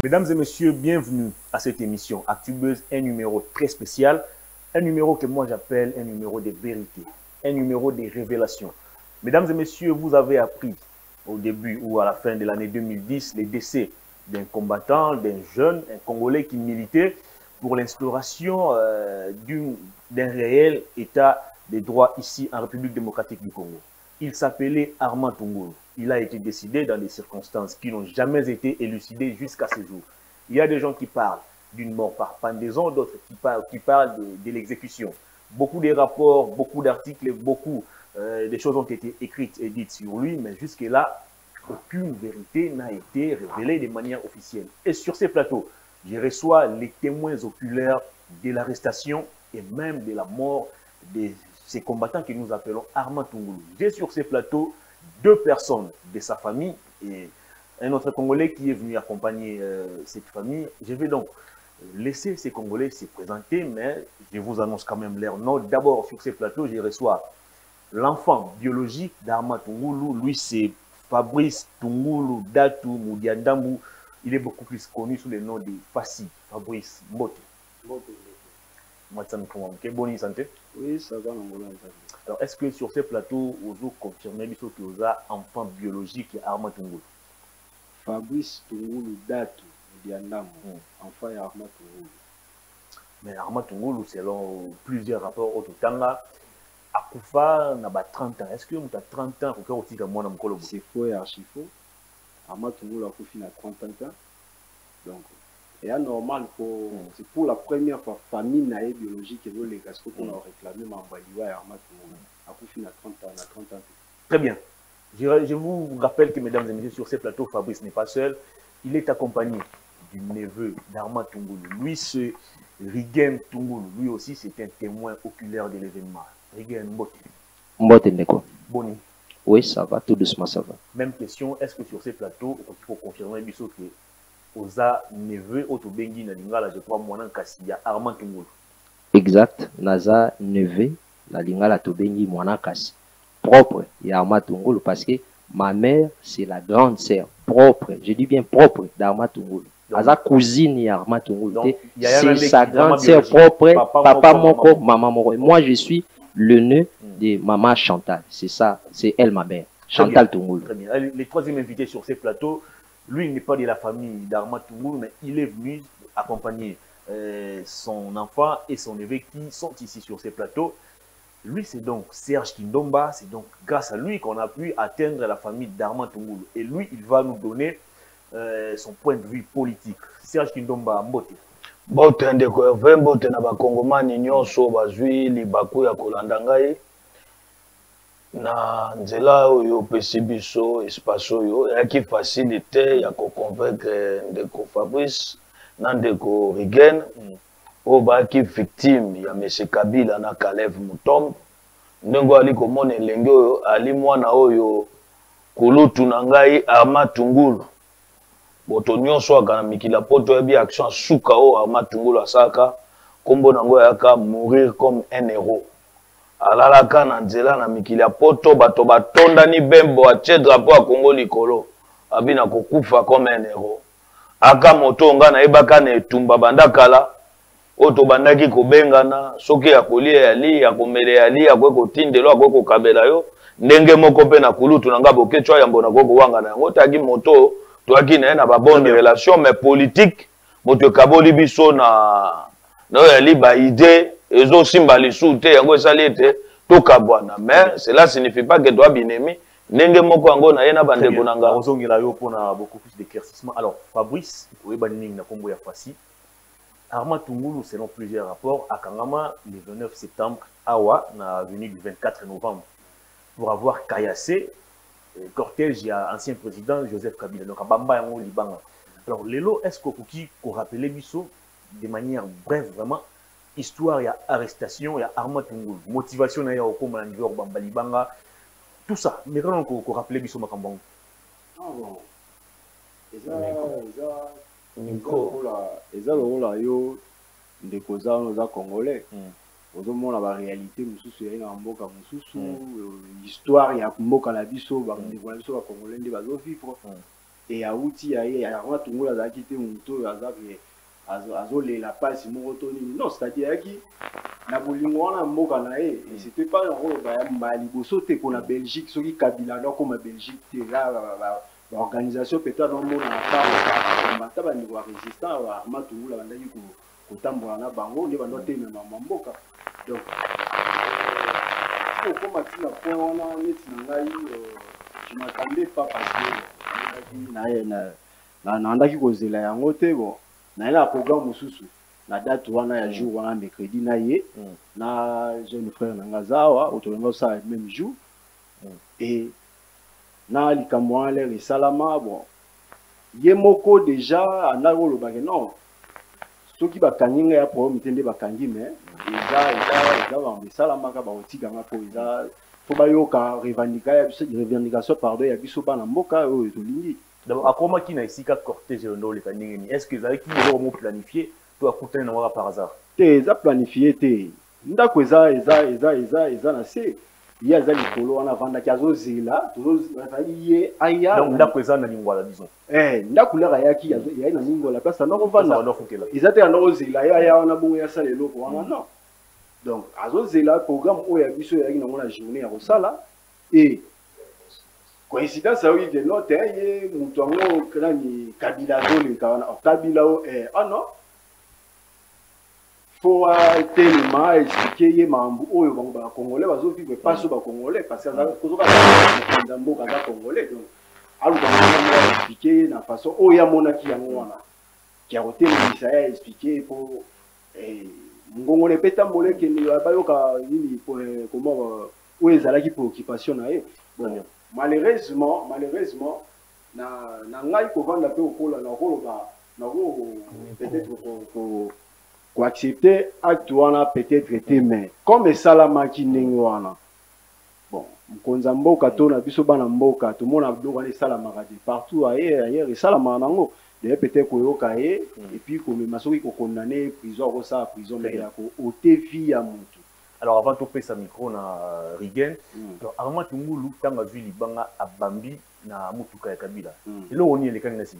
Mesdames et messieurs, bienvenue à cette émission Actubuzz, un numéro très spécial, un numéro que moi j'appelle un numéro de vérité, un numéro de révélation. Mesdames et messieurs, vous avez appris au début ou à la fin de l'année 2010 les décès d'un combattant, d'un jeune, un Congolais qui militait pour l'instauration d'un réel état des droits ici en République démocratique du Congo. Il s'appelait Armand Tungulu. Il a été décidé dans des circonstances qui n'ont jamais été élucidées jusqu'à ce jour. Il y a des gens qui parlent d'une mort par pendaison, d'autres qui parlent de l'exécution. Beaucoup de rapports, beaucoup d'articles, beaucoup de choses ont été écrites et dites sur lui, mais jusque-là, aucune vérité n'a été révélée de manière officielle. Et sur ces plateaux, je reçois les témoins oculaires de l'arrestation et même de la mort de ces combattants que nous appelons Armand Tungulu. J'ai sur ces plateaux deux personnes de sa famille et un autre Congolais qui est venu accompagner cette famille. Je vais donc laisser ces Congolais se présenter, mais je vous annonce quand même leur nom. D'abord, sur ces plateaux, je reçois l'enfant biologique d'Armand Tungulu. Lui, c'est Fabrice Tungulu Datu Mudiandambu. Il est beaucoup plus connu sous le nom de Fassi. Fabrice Mbote. Bonne santé. Oui, ça va, alors, est-ce que sur ces plateaux, vous confirmez que vous avez un enfant biologique et Armand Tungulu? Fabrice Tungulu Datu Mudiandambu, enfant et Armand Tungulu. Mais Armand Tungulu, selon plusieurs rapports au Tanga, Akoufa n'a pas 30 ans. Est-ce que vous avez 30 ans? C'est faux et archi faux. Armand Tungulu a Akoufi n'a 30 ans. Donc, et anormal, c'est pour la première fois, famille naïe biologique et les gascons qu'on a réclamé, Mambaliwa et Armand Tungulu. Akoufi n'a 30 ans. Très bien. Je vous rappelle que, mesdames et messieurs, sur ces plateaux, Fabrice n'est pas seul. Il est accompagné du neveu d'Armand Tungulu. Lui, c'est Rigen Tungulu. Lui aussi, c'est un témoin oculaire de l'événement. Rigen Mbote. Mbote Ndeko. Boni. Oui, ça va, tout doucement, ça va. Même question, est-ce que sur ces plateaux, il faut confirmer que Oza neveu Otobengi na lingala, je crois, Mouanan Kassia, Armand Tungulu. Exact. Naza neveu na lingala Tobengi Mouanan Kassia. Propre, il y a Armand Tungulu parce que ma mère, c'est la grande sœur propre, je dis bien propre d'Armand Tungulu. Sa cousine est Armand Tungulu. C'est sa grande sœur propre, papa moko, maman moko. Et moi, je suis le nœud de maman Chantal. C'est ça, c'est elle ma mère. Chantal Tungulu. Très bien. Le troisième invité sur ces plateaux, lui, il n'est pas de la famille d'Armand Tungulu, mais il est venu accompagner son enfant et son neveu qui sont ici sur ces plateaux. Lui, c'est donc Serge Kindomba, c'est donc grâce à lui qu'on a pu atteindre la famille d'Armand Tungulu. Et lui, il va nous donner son point de vue politique. Serge Kindomba, Mbote. Mbote ndeko Hervé, Mbote na bakongomani nyonso bazwi libaku ya kolanda ngai na nzela oyo pesi biso espace oyo yaki facilité ya ko convaincre ndeko Fabrice na ndeko Rigen o baki victime ya M. Kabila na Kalev Mutombo ndenge ali komona elenge oyo ali mwana oyo kulutu na ngai Armand Tungulu boto nyonso aka na mikila poto ya bi action suka o Armand Tungulu asaka kombo nango yaka mourir comme un héros alalaka na nzela na mikila poto bato batonda ni bembo atie drapeau ya Congo likolo abina kokufa comme un héros aka moto nga na ebaka na etumba bandakala oto bandaki kobengana soki ya kolia yali ya komele yali ya kweko tindelo akweko kabela yo ndenge moko pe na kulutu na nga bokechwa ya mbona koko wanga na yango taki moto toaki na na ba bonne relation mais politique moto kaboli biso na yali ba idée ezo simba lisu te yango esali ete to kabwana mais cela signifie pas que doit binemi ndenge moko yango na yena bandeko na nga ozongela yo pona beaucoup plus d'éclaircissement. Alors Fabrice oyebani na kombo ya Fassi Armand Tungulu, selon plusieurs rapports, à Kangama, le 29 septembre, Awa, na venu du 24 novembre, pour avoir caillassé le cortège de l'ancien président Joseph Kabila. Donc, à Bamba et Liban. Alors, Lelo, est-ce que vous rappelez Bisso, de manière brève, vraiment, histoire, il y a arrestation, il y a Armand Tungulu, motivation, il y a Okoma, Bamba Libanga, tout ça. Mais quand vous rappelez Bisso Makambang? Ah bon. Eza lokola yo ndeko za congolais ozomona ba réalité mususu ya na mboka mususu histoire ya mboka na biso ba ndeko na biso ba congolais nde bazo vivre et auti ya Armand Tungola azaki te muto azaki azolela pasi moko to nini non c'est-à-dire ki na bolingo wana mboka na ye et c'était pas ba liboso te ko na Belgique soki Kabila na comme Belgique te là l'organisation peut-être dans mon affaire ba taba ni wa résistant wa Armand Tungola bandaki ko tambola na bango nde bando te na mboka donc comme matina point wana neti na ngai je m'attendais pas parce que na andaki kozela yango te bon na la programme mususu na date wana ya jour wana mercredi na ye na jeune frère na ngazawa autolenga ça même jour et na likambo wana l'air esalama bon ye moko déjà andako lobake non soki bakangi ngai ya problème te nde bakangi mais eza bambe esalamaka baotikanga po eza po bayoka revendication pardon ya biso bana mboka oyo tolingi. D'abord, comment qui n'a ici qu'à cortège de est-ce que vous avez qui est planifié pour écouter un endroit par hasard? Ils ont planifié, ndako eza na se. Il y a des likolo on a vendu kazo zela, ye aya. Donc ndako eza na lingwala disons. Ndako la yaki ya na lingwala place na ko vanda. Ils étaient na zela ya na bongo ya sala eloko wana non. Donc azo zela programme o ya biso ya na mona journée ya kosala et coïncidence a eu des notes et mutuango krani Kabila zone kana Kabila ah non faut tellement expliquer ye mambu oyo ba congolais bazo vivre pas so ba congolais parce que kozoka na mboka za congolais donc alu ba expliquer na façon oya monaki yango wana qui a été ça expliquer pour ngongo le petambole ke ni ba yoka nini comment où ezalaki préoccupation na ye bon malheureusement na ngai ko vanda pe okola na koloba na ko peut-être ko accepter acte wana peut-être été mais comme salama ki ndenge wana bon mkonza mboka to na biso bana mboka to mona biloko ali salama ka de partout ailleurs salama nango de peut-être ko yoka et puis ko me masoki ko condamner prison ko ça prison mais ya ko ote vie ya mutu. Alors avant de passer sa micro na Rigen, donc Armand Tungulu tanga vu libanga abambi na mutuka ya Kabila. Elo oni elekani na sima.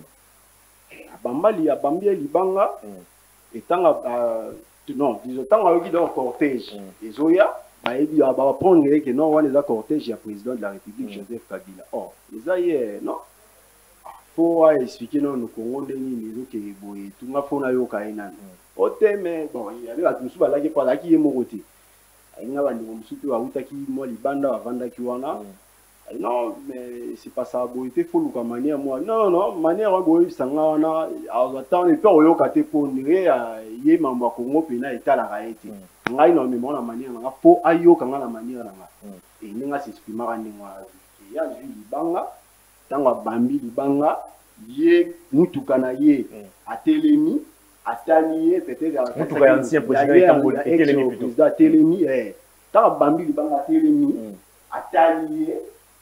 Abambi libanga et tanga non, disons tanga yoki dans cortège. Ezoya ba ebi ba prendre que non wana za cortège ya président de la République Joseph Kabila. Oh, ezaye non. Faut expliquer non no Congo ndeni nizo ke boye tunga fona yoka ina. Oteme bon, il y avait atusu ba laki pa laki ye mokote. Inga bandi musutu wa utaki mo libanda bavanda ki wana non mais c'est pas ça boité faut luka manière moi non manière boy sanga wana attendre pe oyoka te pour ndire ye mamba Congo pena etala raete ngai no me mona manière nga po ayoka nga na manière nga et ninga s'exprimer ka ndingwa ya libanga tanga bambi libanga ye mutuka na ye atelemi atalié peut-être mutuka ya ancien président Etelemi plutôt Atelemi ta bambi libanga Atelemi atalié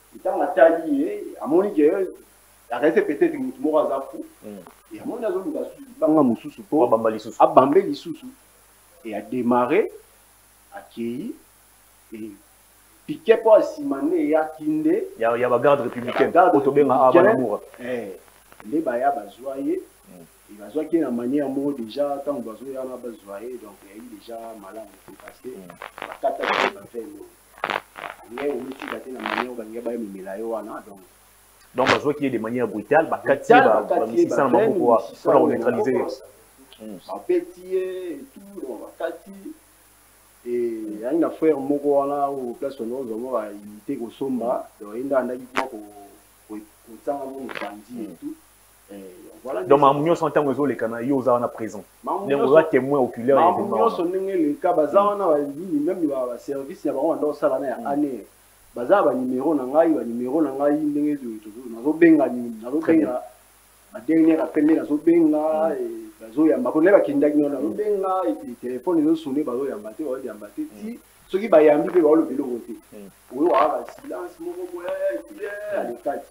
amoni que arrêté peut-être mutu moko za fou et amoni azo banga mususu po abambe lisusu et a démarré akei et piqué po simane ya kinde ya ba garde républicaine otobenga abanamoura les baya bazwaye il va jouer na manière mo déjà tant bazo ya na bazwaye donc il est déjà malade parce que la carte va faire mais on dit que na manière ba ngeba mimila yo wana donc bazo qui est de manière brutale ba kati ba ça na moko pour neutraliser ba petit et tout donc ba kati et ya ina frère moko wana au place on ozo mo ba imiter ko somba donc inda ndaki ko tsanga mo bandi et tout. Voilà, donc Mamounio sont en réseau les canaux, ils sont présent. Mamounio témoin oculaire. Mamounio sont les cas bazana même le service ya bango ndo sala na année. Baza ba numéro na ngai ndenge zo benga ba dernier appel na zo benga bazo ya makone ba kindaki na zo benga et téléphone zo sonner bazo ya mbate o ya mbate ti soki ba yambi pe ba lo belo côté. Oyo wa silence moko boya ali kati.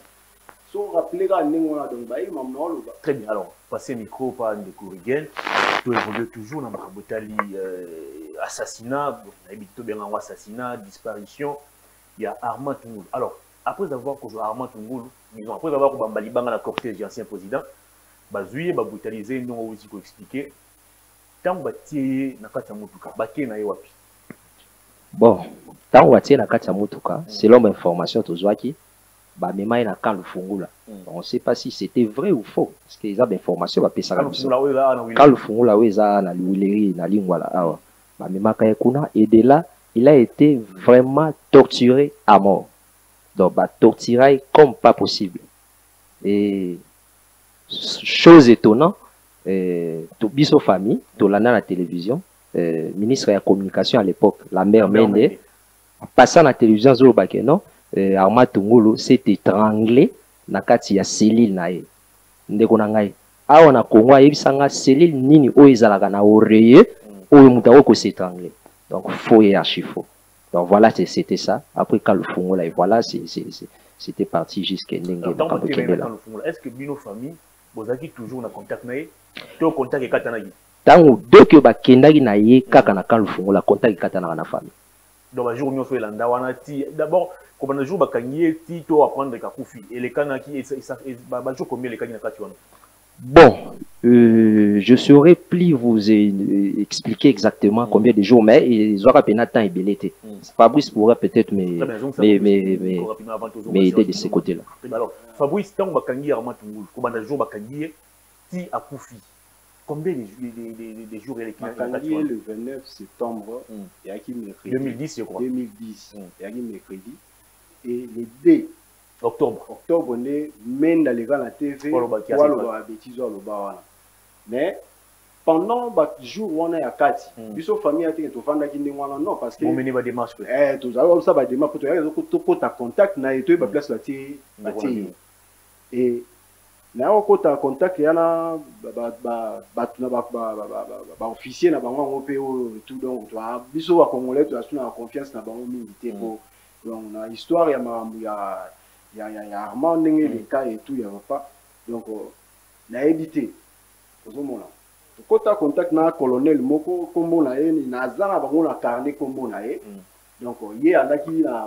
Très bien, alors, passer micro par une Rigen, tu évolues toujours dans Marabotali, assassinat, assassinat, disparition, il y a Armand Tungulu. Alors, après avoir que Armand Tungulu, disons, après avoir que Bambali Banga la cortège de l'ancien président, Bazouye, brutalisé, non aussi pour expliquer, tant que Batié n'a pas de Moutuka, Baké n'a wapi. Bon, tant que Batié n'a pas de Moutuka, selon l'information de Zouaki, Bamema est dans le Fungula. On ne sait pas si c'était vrai ou faux, parce qu'ils ont des informations, quand le Fungula est dans la Louileri, dans la Lingwala, Bamema Kayakuna, et de là, il a été vraiment torturé à mort. Donc, torturé comme pas possible. Et chose étonnante, Tobiso famille, Tolana la télévision, ministre de la communication à l'époque, la mère Mende, passant à la télévision, non, Armand Tungulu s'est étranglé na kati ya cellule na ye. Ndeko na ngai. Awa na Congo ayebisanga cellule nini oyo ezalaka na oreiller oyo muta ko s'étrangler. Donc faux et archi faux. Donc voilà, c'était ça. Après quand le Fungula, et voilà, c'était parti jusqu'à Ndenge. Est-ce que Bino famille, vous avez toujours en contact avec eux? Contact avec Katanaï. Tango deux que ba kendaki na ye kaka na quand le Fungula contact Katana na famille. Donc un jour nous fait landa wana ti d'abord comme un jour ba kangié ti to apprendre kakufi et les kanaki et ça ba jour combien les kanaki na kati wana. Bon, je saurais plus vous expliquer exactement combien de jours, mais ils auront peine temps et belleté. Fabrice pourrait peut-être m'aider de ce côté-là. Alors, Fabrice, tant que Bakangi Armand Tungulu, combien de jours Bakangi ti a Koufi? Combien de jours il y a le 29 septembre, il y a qui mercredi 2010, je crois. 2010, il y a qui mercredi. Et le 2 octobre, on est même dans les gars la TV, mais pendant le jour où on est à Kati, biso famille a été fanda qui non parce que on mène des démarches. Tous alors ça va démarcher pour ta contact na et toi ba place la ti et na ko ta contact yana ba officier na bango ngo pe tout donc toi biso wa congolais tu as une confiance na bango mingi ko donc na histoire ya il y a Armand Ndenge les cas et tout, il n'y a pas. Donc, on a évité. Quand tu as contact avec le colonel Moko, comme on a eu, il a carnet comme on a eu. Donc, il y a qui a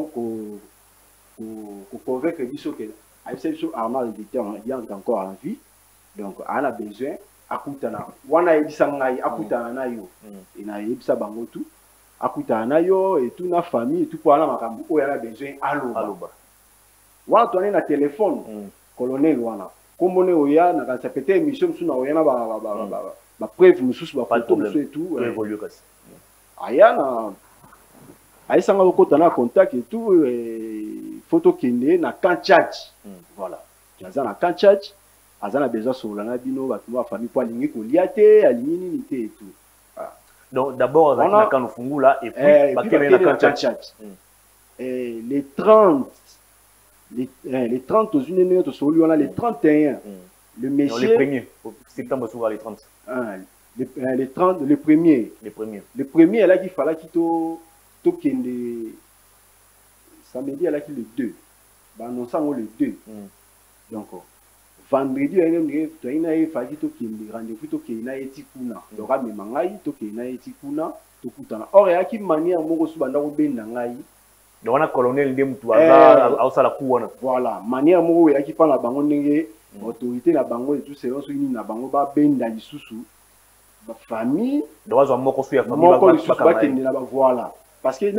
convaincu que Armand il est encore en vie. Donc, on a besoin. Akutana. Wana ebisanga akutana na yo. Ina yebisa bango tout. Akutana na yo et tout na famille et tout pour la makambo. O yana besoin aloba. Wana tourné na téléphone colonel wana comme on est na ka sapete mission suna oyana ba preuve mususu ba photo mususu et tout évoluer kasi aya na aisanga ko na contact et tout photo kende na Kanchach voilà jaza na Kanchach azana besoin sur la bino ba tuma famille pour alingi ko liate alingi nini te et tout donc d'abord na kan Fungula et puis ba kele na Kanchach et les 30 les 30 aux unes autres sur lui on a les 31 le monsieur les premiers septembre souvent les 30 les 30 les premiers là qu'il fallait qu'il to kende samedi là qu'il le 2 bah non ça le 2 donc vendredi il fallait qu'il to kende rendez-vous to kende na etikuna donc à memangai to kende na etikuna to kutana or ya ki manière moko su banda ko benda ngai. Donc on a colonel de Mutouaza, à la couane. Voilà, manière où il y a qui parle à Bango Nenge, autorité la Bango et tout, c'est aussi une Bango ba ben dans les sous la famille. Donc on a moko suya famille voilà. Parce que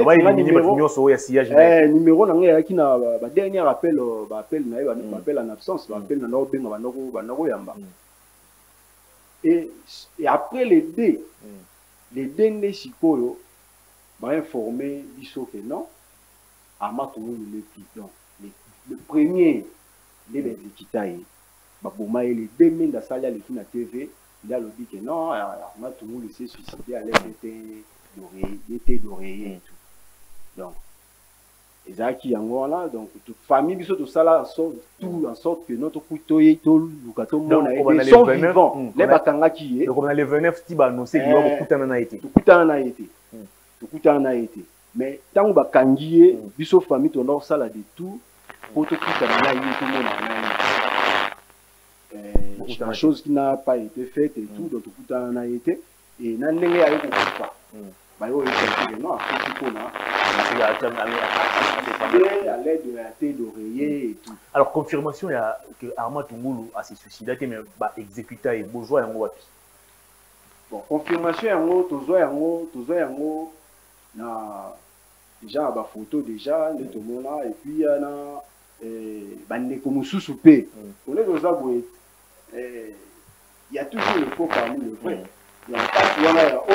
numéro nanga qui na dernier appel na appel en absence, appel na no benga banoko yamba. Et après les deux ne sikoyo ba informer biso que non. Armand Tungulu le piton. Le premier, les Kitaï, les 2000 de Salia, les films à TV, il a dit que non, Armand Tungulu s'est suicidé à l'aide d'été d'oreiller et tout. Donc, les gens qui en là, donc, toute famille, tout ça là, tout en sorte que notre couteau est tout, ils sont vivants. Les Batanga qui est. Donc, on a les 29 qui annoncé qu'il y a beaucoup de été. Tout en a été. Mais tant que Kangié, biso famille ton or ça là de tout pour tout ça là tout le monde c'est une chose qui n'a pas été faite et tout donc tout en a été et n'a n'engé avec pas bayo non à l'aide de la thé d'oreiller et tout. Alors confirmation il y a que Armand Tungulu a se suicidé mais ba exécuta et bourgeois yango wapi. Bon confirmation yango yango na déjà ba photo déjà de tout monde et puis il y a na bande comme sous pe. On est dans boye il y a toujours le faux parmi le vrai. Il y a pas qui on a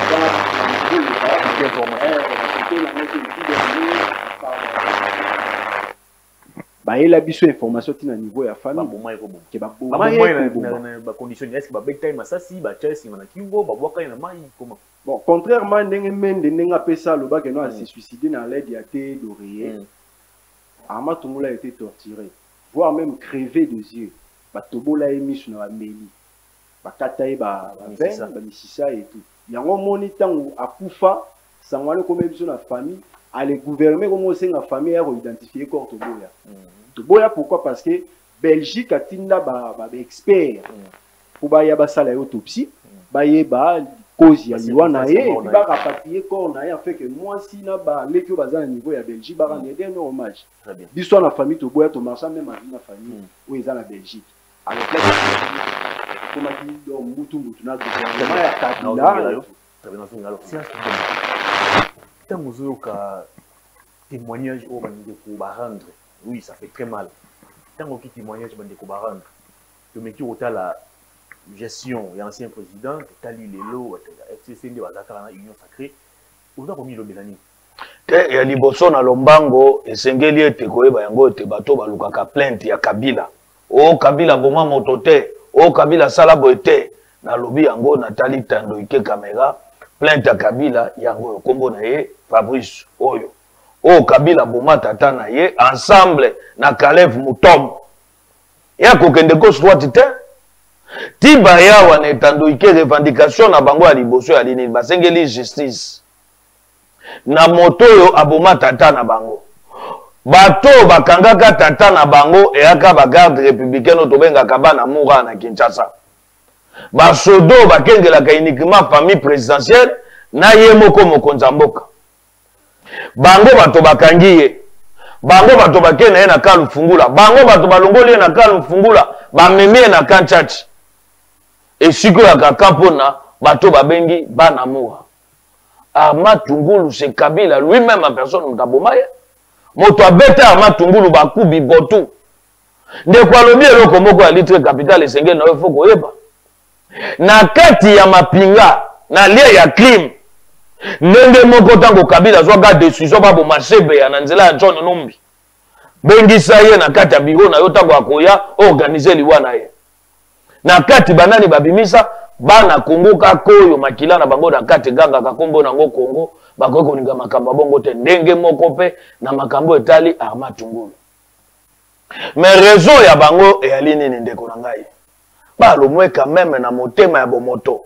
bah il a biso information tina niveau ya famille ke ba condition est-ce que ba beta masasi ba Chelsea na kingo ba boka na mai comment. Bon contrairement ndenge mende ndenge pesa lo ba que non a se suicidé dans l'aide ya thé d'oreiller. Armand Tungulu a été torturé voire même crevé des yeux ba tobola émission na meli ba kataye ba misisa et tout yango moni tango akufa sangwale comme biso na famille aller gouverner comme c'est la famille à identifier corps toboya. Toboya pourquoi parce que Belgique a tinda ba expert pour ba ya ba sala autopsie ba yeba cause ya liwa na ye ba rapatrier corps na ye en fait que moi si na ba leki baza na niveau ya Belgique ba rendre un hommage biso na famille toboya to marcha même avec na famille où ils ont la Belgique avec comme dit donc mutu na gouvernement ya Kabila tant que témoignage au bandeko ba rendre oui ça fait très mal tant que témoignage bandeko ba rendre le mec qui ota la gestion et ancien président Tali Lelo FCC de bazaka na union sacrée oza komi lo belani te ya liboso na lombango esengeli ete koyeba yango ete bato balukaka plainte ya Kabila o Kabila boma moto te o Kabila sala boete na lobi yango Nathalie Tando ike caméra plainte ya Kabila yango kombo na ye Fabrice oyo o Kabila boma tata na ye ensemble na Caleb Mutom ya kokende ko soit te tiba ya wana Tando ike revendication na bango ya liboso ya lini basengeli justice na moto yo aboma tata na bango bato bakangaka tata na bango eyaka ba garde républicaine to bengaka bana mura na Kinshasa basodo bakengelaka uniquement famille présidentielle na ye moko mokonza mboka bango bato bakangi ye bango bato bakena ye na kalu fungula bango bato balongoli ye na kalu fungula bamemi ye na kanchachi esiko ya kakampona bato babengi bana mura Armand Tungulu c'est Kabila lui-même en personne mutabomaye moto abeta Armand Tungulu bakubi botu ndeko alobi eloko moko ya litre capital esenge na yo foko yeba na kati ya mapinga na lia ya crime ndenge moko tango Kabila zwaga décision babo masebe ya na nzela ya John Numbi bengisa ye na kati ya biro na yo tango akoya organiser liwa na ye na kati banani babimisa bana Kongo kakoyo makila na bango na kati ganga kakombo nango Kongo bakoki koninga makambo bongo te ndenge moko pe na makambo etali Armand Tungulu mais raison ya bango e alini ni ndeko na ngai ba lo mwe quand même na motema ya bomoto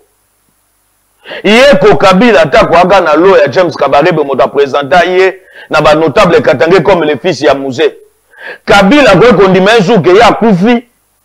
ye ko Kabila ta ko aga na lo ya James Kabarebe moto présenta ye na ba notable Katange comme le fils ya musée Kabila ko kondima nzuke ya kufi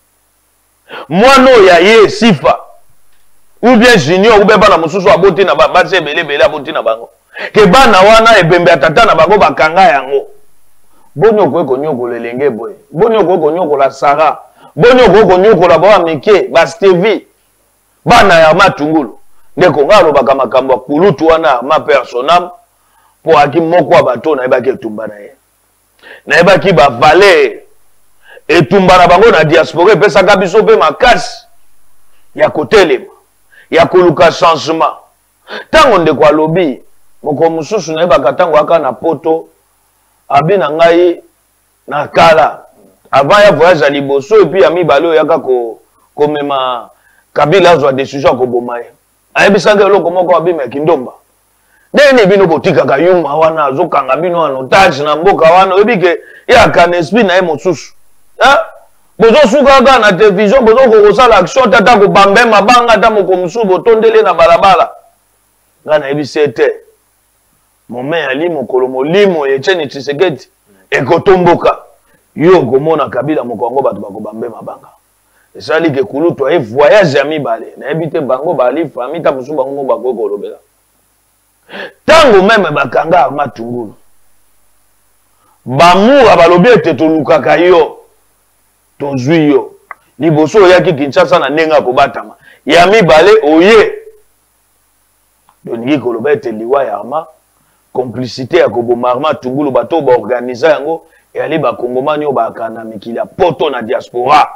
mwana ya ye sifa ou bien junior ou bien bana mususu aboti na base belebele aboti na bango ke bana wana ebembe atata na bango bakanga yango bonyo ko nyoko lelenge boy bonyo ko nyoko la Sara bonyo ko nyoko la ba mike ba Stevie bana ya Matungulu ndeko ngalo baka makambo kulutu wana ma personnam po aki moko abato na ebaki etumba na ye na ebaki ba valer etumba na bango na diaspora pesa kabiso pe makasi ya kotelema ya koluka changement tango ndeko alobi moko mususu na yebaka tango aka na poto abi na ngai na kala avant ya voyage à liboso et puis ya mibale oyo yaka komema Kabila azwa décision ko boma ye ayebisanga eloko moko abima kindomba ndenge bino botikaka yuma wana azokanga bino wana otage na mboka wana oyebike ya kana esprit na ye mosusu bozo sukaka na télévision bozo kokosala action tata kobambe mabanga ata moko mosusu botondele na balabala nga nayebisi ete mome ali mokolo molimo Etienne Tshisekedi ekotomboka yo komona Kabila moko yango bato bakobambe mabanga esali ke kulutu aye voyage ya mibale nayebi te bango bali famille ta mosusu bango bakoki kolobela tango même bakanga Armand Tungulu bamour balobi ete tolukaka yo tozwi yo liboso oyaki Kinshasa na ndenge kobatama ya mibale oye doningi koloba ete liwa ya Armand complicité ya koboma Armand Tungulu bato ba organiser yango yali ba kongomani obakana mikili ya poto na diaspora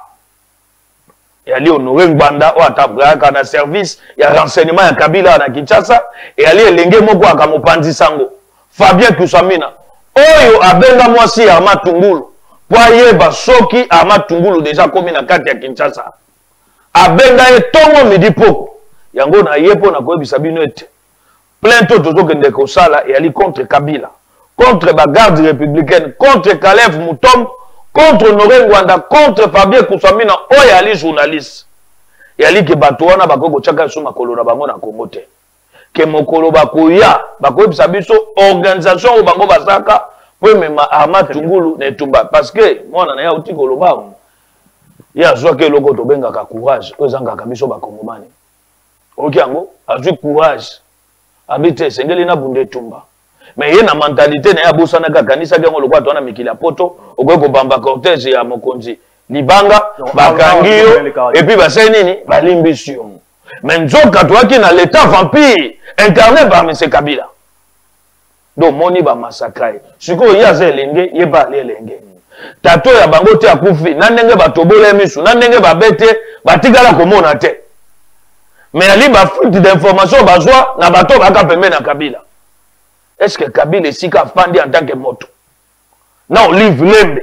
yali honoré Ngbanda o atabraka na service ya renseignement ya Kabila na Kinshasa yali elenge moko akamopanzi sango Fabien Kusamina oyo abenga mwasi ya Armand Tungulu po ayeba soki Armand Tungulu deja komi na kati ya Kinshasa abenga ye tongo midi poko yango na yepo na koyebisa bino ete plainte tozokende kosala yali contre Kabila contre la garde républicaine, contre Calef Moutom, contre Honoré Ngwanda, contre Fabien Kusamina, oyo ali journaliste. Yali ke batoana bakoko chaka so makolo na bango na Congo te. Ke mokolo bakoya, bakoyebisa biso organisation o bango basaka po mema Armand Tungulu na Etumba parce que mwana na ya uti koloba. Ya zwa ke loko to benga ka courage, ozanga ka biso bakongomani. Okiango, azwi courage. Habite sengeli na bunde Etumba. Mais il y a une mentalité, il y a une kanisa qui a mikila poto, oko bamba cortège ya mokonzi. Libanga, bakangio, et puis basé nini, balimbisio. Mais nzoka toi qui na l'état vampire, incarné par M. Kabila. Donc moni ba massacre. Siko ya zelenge, ye ba lelenge. Tato ya bango te akufi, na ndenge batobole misu, na ndenge babete, batikala komona te. Mais ali ba fuite d'information bazwa na bato baka pembe na Kabila. Est-ce que Kabila est si fandi en tant que moto? Non, livre lembe.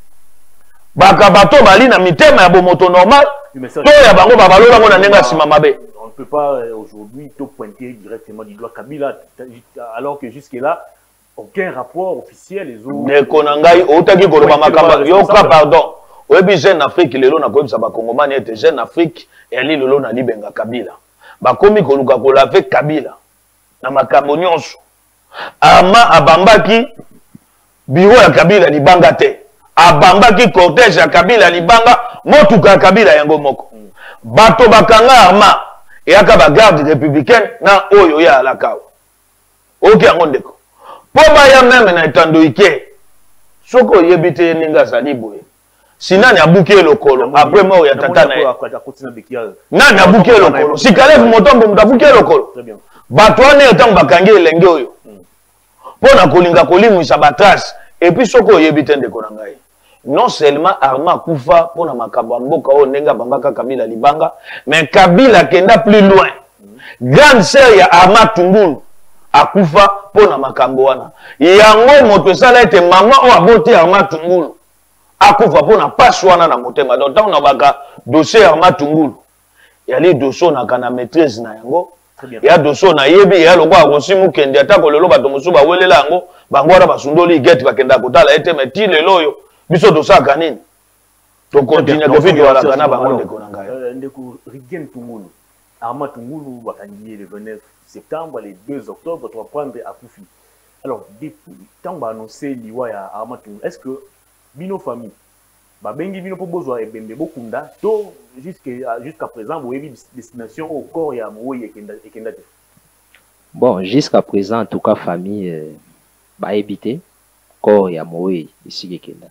Bakabato bali na mitema ya moto normal. To ya bango babalola ngona nenga sima mabe. On ne peut pas aujourd'hui tout pointer directement du doigt Kabila alors que jusque là aucun rapport officiel les autres. Ne konangai otaki koloba makamba yoka pardon. Oyebi jeune Afrique lelo na koyebisa ba Kongomani ete jeune Afrique eli lelo na libenga Kabila. Bakomi koluka kolave Kabila na makambo nyonso. Armand abambaki bureau ya Kabila libanga te. Abambaki cortège ya Kabila libanga motuka ya Kabila yango moko. Bato bakanga Armand yaka ba garde républicaine na oyo ya alakawa. Oki yango ndeko. Po ba ya meme na etando ike. Soko yebite ninga saliboye. Sinani abuki lokolo après mort ya tata na ye. Nani abuki lokolo? Si Calef Motombo mutabuki lokolo. Très bien. Bato ane etango bakangi elenge oyo. Pona kolinga kolimwisa batrace et puis soko yebite ndeko na ngai. Non seulement Armand kufa pona makambo mboka o nenga bambaka Kabila libanga, mais Kabila kenda plus loin. Grande sœur ya Armand Tungulu akufa pona makambo wana. Yango moto sala ete mama o aboti Armand Tungulu akufa pona passe wana na motema. Donc tant na baka dossier Armand Tungulu. Yali dossier na kana maîtrise na yango. Ya doso na yebi ya lokwa akosimu kende atako lelo bato mosusu bawelela yango bango wana basundoli gate bakenda kotala ete meti lelo oyo biso dosaka nini to continue ko video wala kana bango ndeko na ngai ndeko Riguen Tungulu Armand Tungulu bakangi le 29 septembre le 2 octobre tu vas prendre à Koufi. Alors depuis tant ba annoncé liwa ya Armand Tungulu, est-ce que bino famille babengi bino po bozwa ebembe bokunda to jusqu'à présent vous avez destination au corps ya moyi ekenda te? Bon, jusqu'à présent en tout cas famille ba habité corps ya moyi ici ekenda.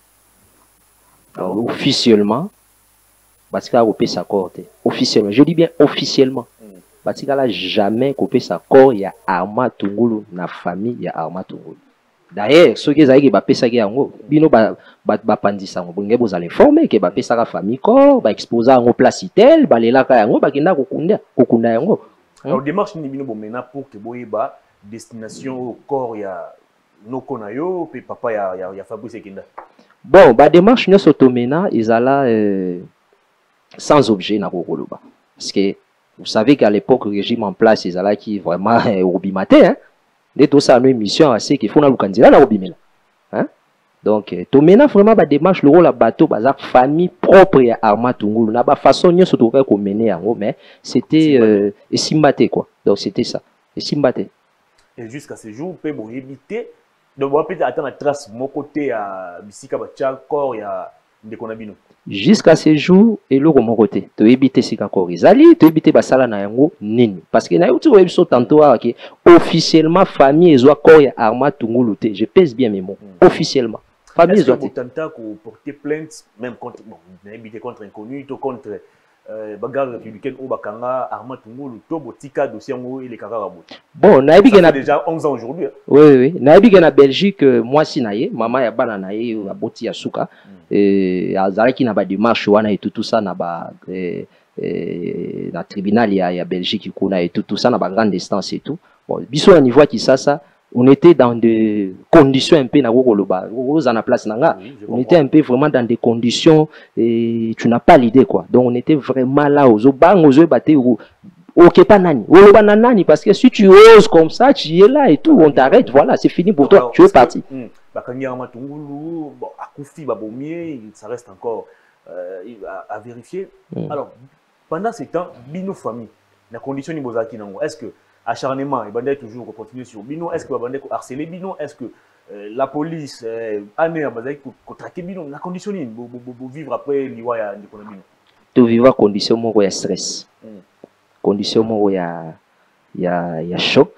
Officiellement parce qu'il a coupé sa corps officiellement, je dis bien officiellement. Parce qu'il a jamais coupé sa corps ya Armand Tungulu na famille ya Armand Tungulu. D'ailleurs, ceux qui ont fait ça, bino ba pandisa ngo bonge boza l'informer que ba pesa ka famille corps ba exposer ngo place itel ba lela ka yango ba kenda kokunda yango. Alors démarche ni bino bomena pour que boyeba destination au corps ya noko na yo pe papa ya Fabrice Ekenda. Bon, ba démarche nyo sotomena izala sans objet na kokoloba. Parce que vous savez qu'à l'époque le régime en place izala qui vraiment obimate hein. Dès tout ça, nos émissions, c'est qu'il faut nous candidat la Robimela. Hein? Donc, tout maintenant vraiment ba démarche le rôle à bateau, bah famille propre à Armand Tungulu, n'a pas façon ni surtout qu'on menait en haut, mais c'était Simbaté quoi. Donc c'était ça, Simbaté. Et jusqu'à ce jour, peut bon éviter de voir peut-être attendre la trace mon côté à Bisika Bacha corps il y a ndeko na bino. Jusqu'à ce jour, et le côté, tu évites si encore Isali, tu évites basala na yango nini. Parce que na yotu web so tantôt que officiellement famille ezwa koya arma tungulute. Je pèse bien mes mots. Officiellement. Famille ezwa. Est-ce que vous tentez de porter plainte même contre bon, n'habité contre inconnu, ou contre bagarre républicaine ou bakanga arma tungulu to botika dossier ngo et les kakara. Bon, na ebi a déjà 11 ans aujourd'hui. Oui. Na ebi na Belgique moi si naye, maman ya bana naye aboti ya suka. Azalaki na ba démarche wana et tout ça na ba na tribunal ya Belgique kuna et tout ça na ba grande distance et tout. Bon, biso à niveau qui ça on était dans des conditions un peu na gokoloba aux en place nanga. On était un peu vraiment dans des conditions et tu n'as pas l'idée quoi. Donc on était vraiment là aux bang aux baté ou OK pas nani. Oloba nani parce que si tu oses comme ça, tu es là et tout, on t'arrête, voilà, c'est fini pour toi, tu es parti. Bakangi arma tungulu, bon akufi babomie, ça reste encore à vérifier. Alors pendant ce temps, bino famille, la condition ni bozaki nango. Est-ce que acharnement, il va toujours continuer sur bino? Est-ce que va harceler bino? Est-ce que la police, année à bazaki traquer bino? La condition ni vivre après l'iwa ya ndeko na bino. Tu vivre condition moko ya stress, condition moko ya choc.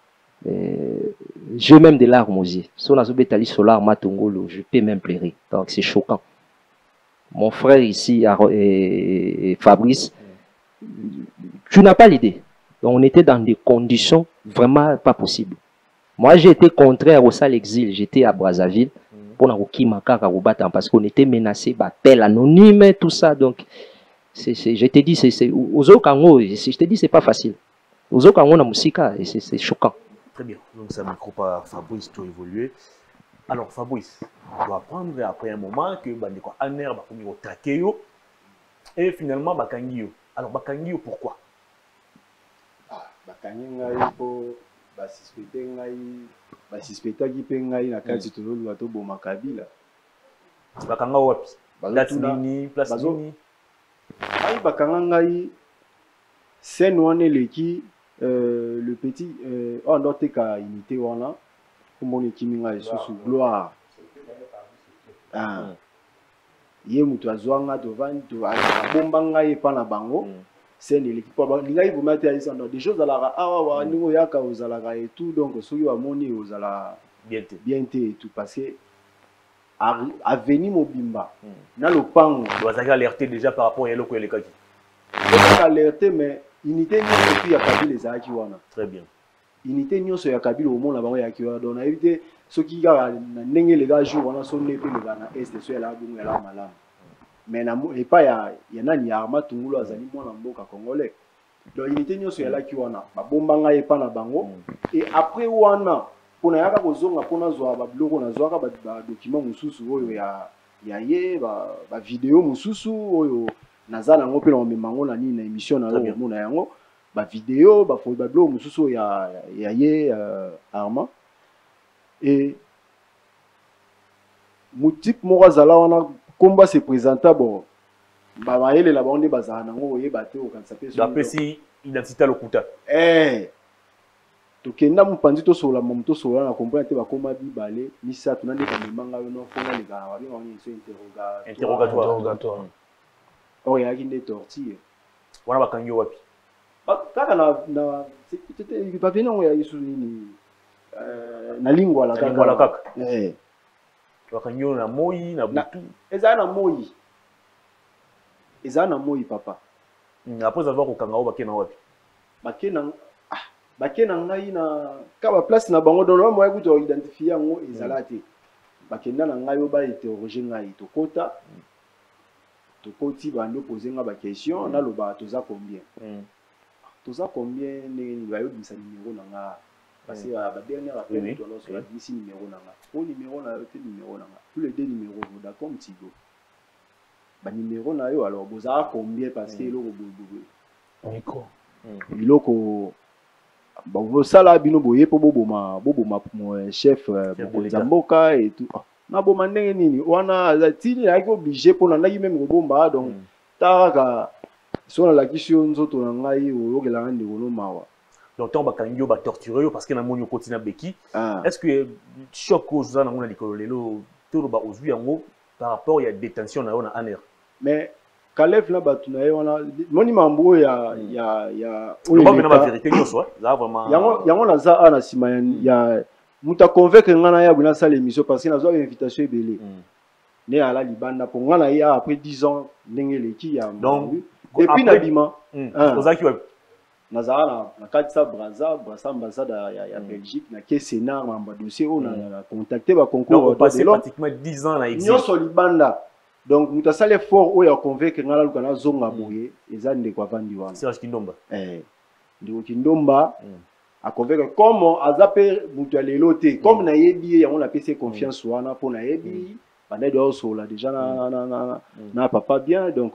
J'ai même des larmes aux yeux. Si on a zobetali solar matungolo, je peux même pleurer. Donc c'est choquant. Mon frère ici, Fabrice, tu n'as pas l'idée. Donc on était dans des conditions vraiment pas possibles. Moi j'ai été contraire au sale exil. J'étais à Brazzaville pour parce qu'on était menacé par appel anonyme, tout ça. Donc je te dis, je te dis c'est pas facile. Aux autres on a musika et c'est choquant. Très bien. Donc ça ne micro pas Fabrice tout évoluer. Alors Fabrice, on doit apprendre après un moment que bandeko aner ba komi traquer yo et finalement bakangi yo. Alors bakangi yo pourquoi? Bakangi ngai po basuspecter ngai basuspecter ki pe ngai na kati to lo to boma kabila. Bakanga wapi? Date nini, place nini? Ai bakanga ngai scène wana leki le petit on doit te ka unité wana comme on kiminga sous gloire ye mutu azwanga to vandi bomba ngai pa na bango scène leki po ngai bomate ya ça des choses à la awa ningo yaka ozalaka et tout donc soki wa moni ozala bien et tout parce que à venir mobimba na lopango doit alerter déjà par rapport à eloko elekaki alerter mais unité nyonso ya kabila ezalaki wana. Très bien. Unité nyonso ya kabila omona bango ya kiwa donc na éviter soki kaka na ndenge les gars jour wana so nepe le na est so ya la bongo ya la malamu. Mais na et pas ya nani ya arma tungulu azali mwana mboka congolais. Donc unité nyonso ya la ki wana ba bomba ngai pa na bango et après wana pona yaka kozonga pona zwa ba biloko na zwaka ba document mususu oyo ya ye ba vidéo mususu oyo nazana ngo pe na memango na nini na émission na yo mona yango ba vidéo ba fo ba blo mususu ya ye arma et moutip moko zala wana komba se présenta bon ba baele la bande bazana nango ye baté o kanisa pe so la pesi identité lokuta to kenda mpanzi to sola moto sola na comprendre te ba koma bibale misa to na ndeka memanga yo no fona le ga wa binga ni so interrogatoire. Oh, il y a des tortilles. Voilà, bakangi wapi. Kaka na c'était pas bien on ya isu ni na lingua la kaka. Bakangi na moi na butu. Eza na moi papa. Après avoir kokanga bakena wapi. Bakena ngai na ka place na bango donc moi kuto identifier ngo ezalate. Bakenda na ngai yo ba interroger ngai to kota. Koti bando poser nga ba question na loba toza combien ne ba yo bisa numéro na nga parce que ba dernier appel to no so la bisi numéro na nga o numéro na te numéro na nga tous les deux numéros d'accord mtigo ba numéro na yo alors boza combien parce que eloko bobo iloko ba vo sala bino boye po boboma mon chef mboka et tout na boma ndenge nini wana tini yaki obligé pona ndaki même kobomba donc taka sona la kisio nzoto na ngai oyokela ngandi kono mawa donc tant bakangi yo ba torturer yo parce que na moni kotina beki est-ce que choc oza na ngona likolo lelo to ba ozwi yango par rapport à la détention dans la ANR. Mais Calef là batu na yona moni mambo ya on va venir la vérité yo soit ça vraiment yango na za ana sima ya muta convaincre ngana ya buna sala émission parce que nazo invitation ebele né ala libanda pour ngana ya après 10 ans ndenge leki ya donc depuis na bima ozaki wa nazala na katisa braza ambassade ya Belgique na ke Sénat mamba dossier on a contacté ba concours donc passé pratiquement 10 ans na exil nyoso libanda. Donc, nous avons fait fort où il y a convaincu que nous avons zonga boye et ça ne quoi vendre wana. C'est Kindomba. Ndiko Kindomba a convaincu comment azaper mutuelle loté comme na yebi on a PC confiance wana pour na yebi bande do so là déjà na papa bien donc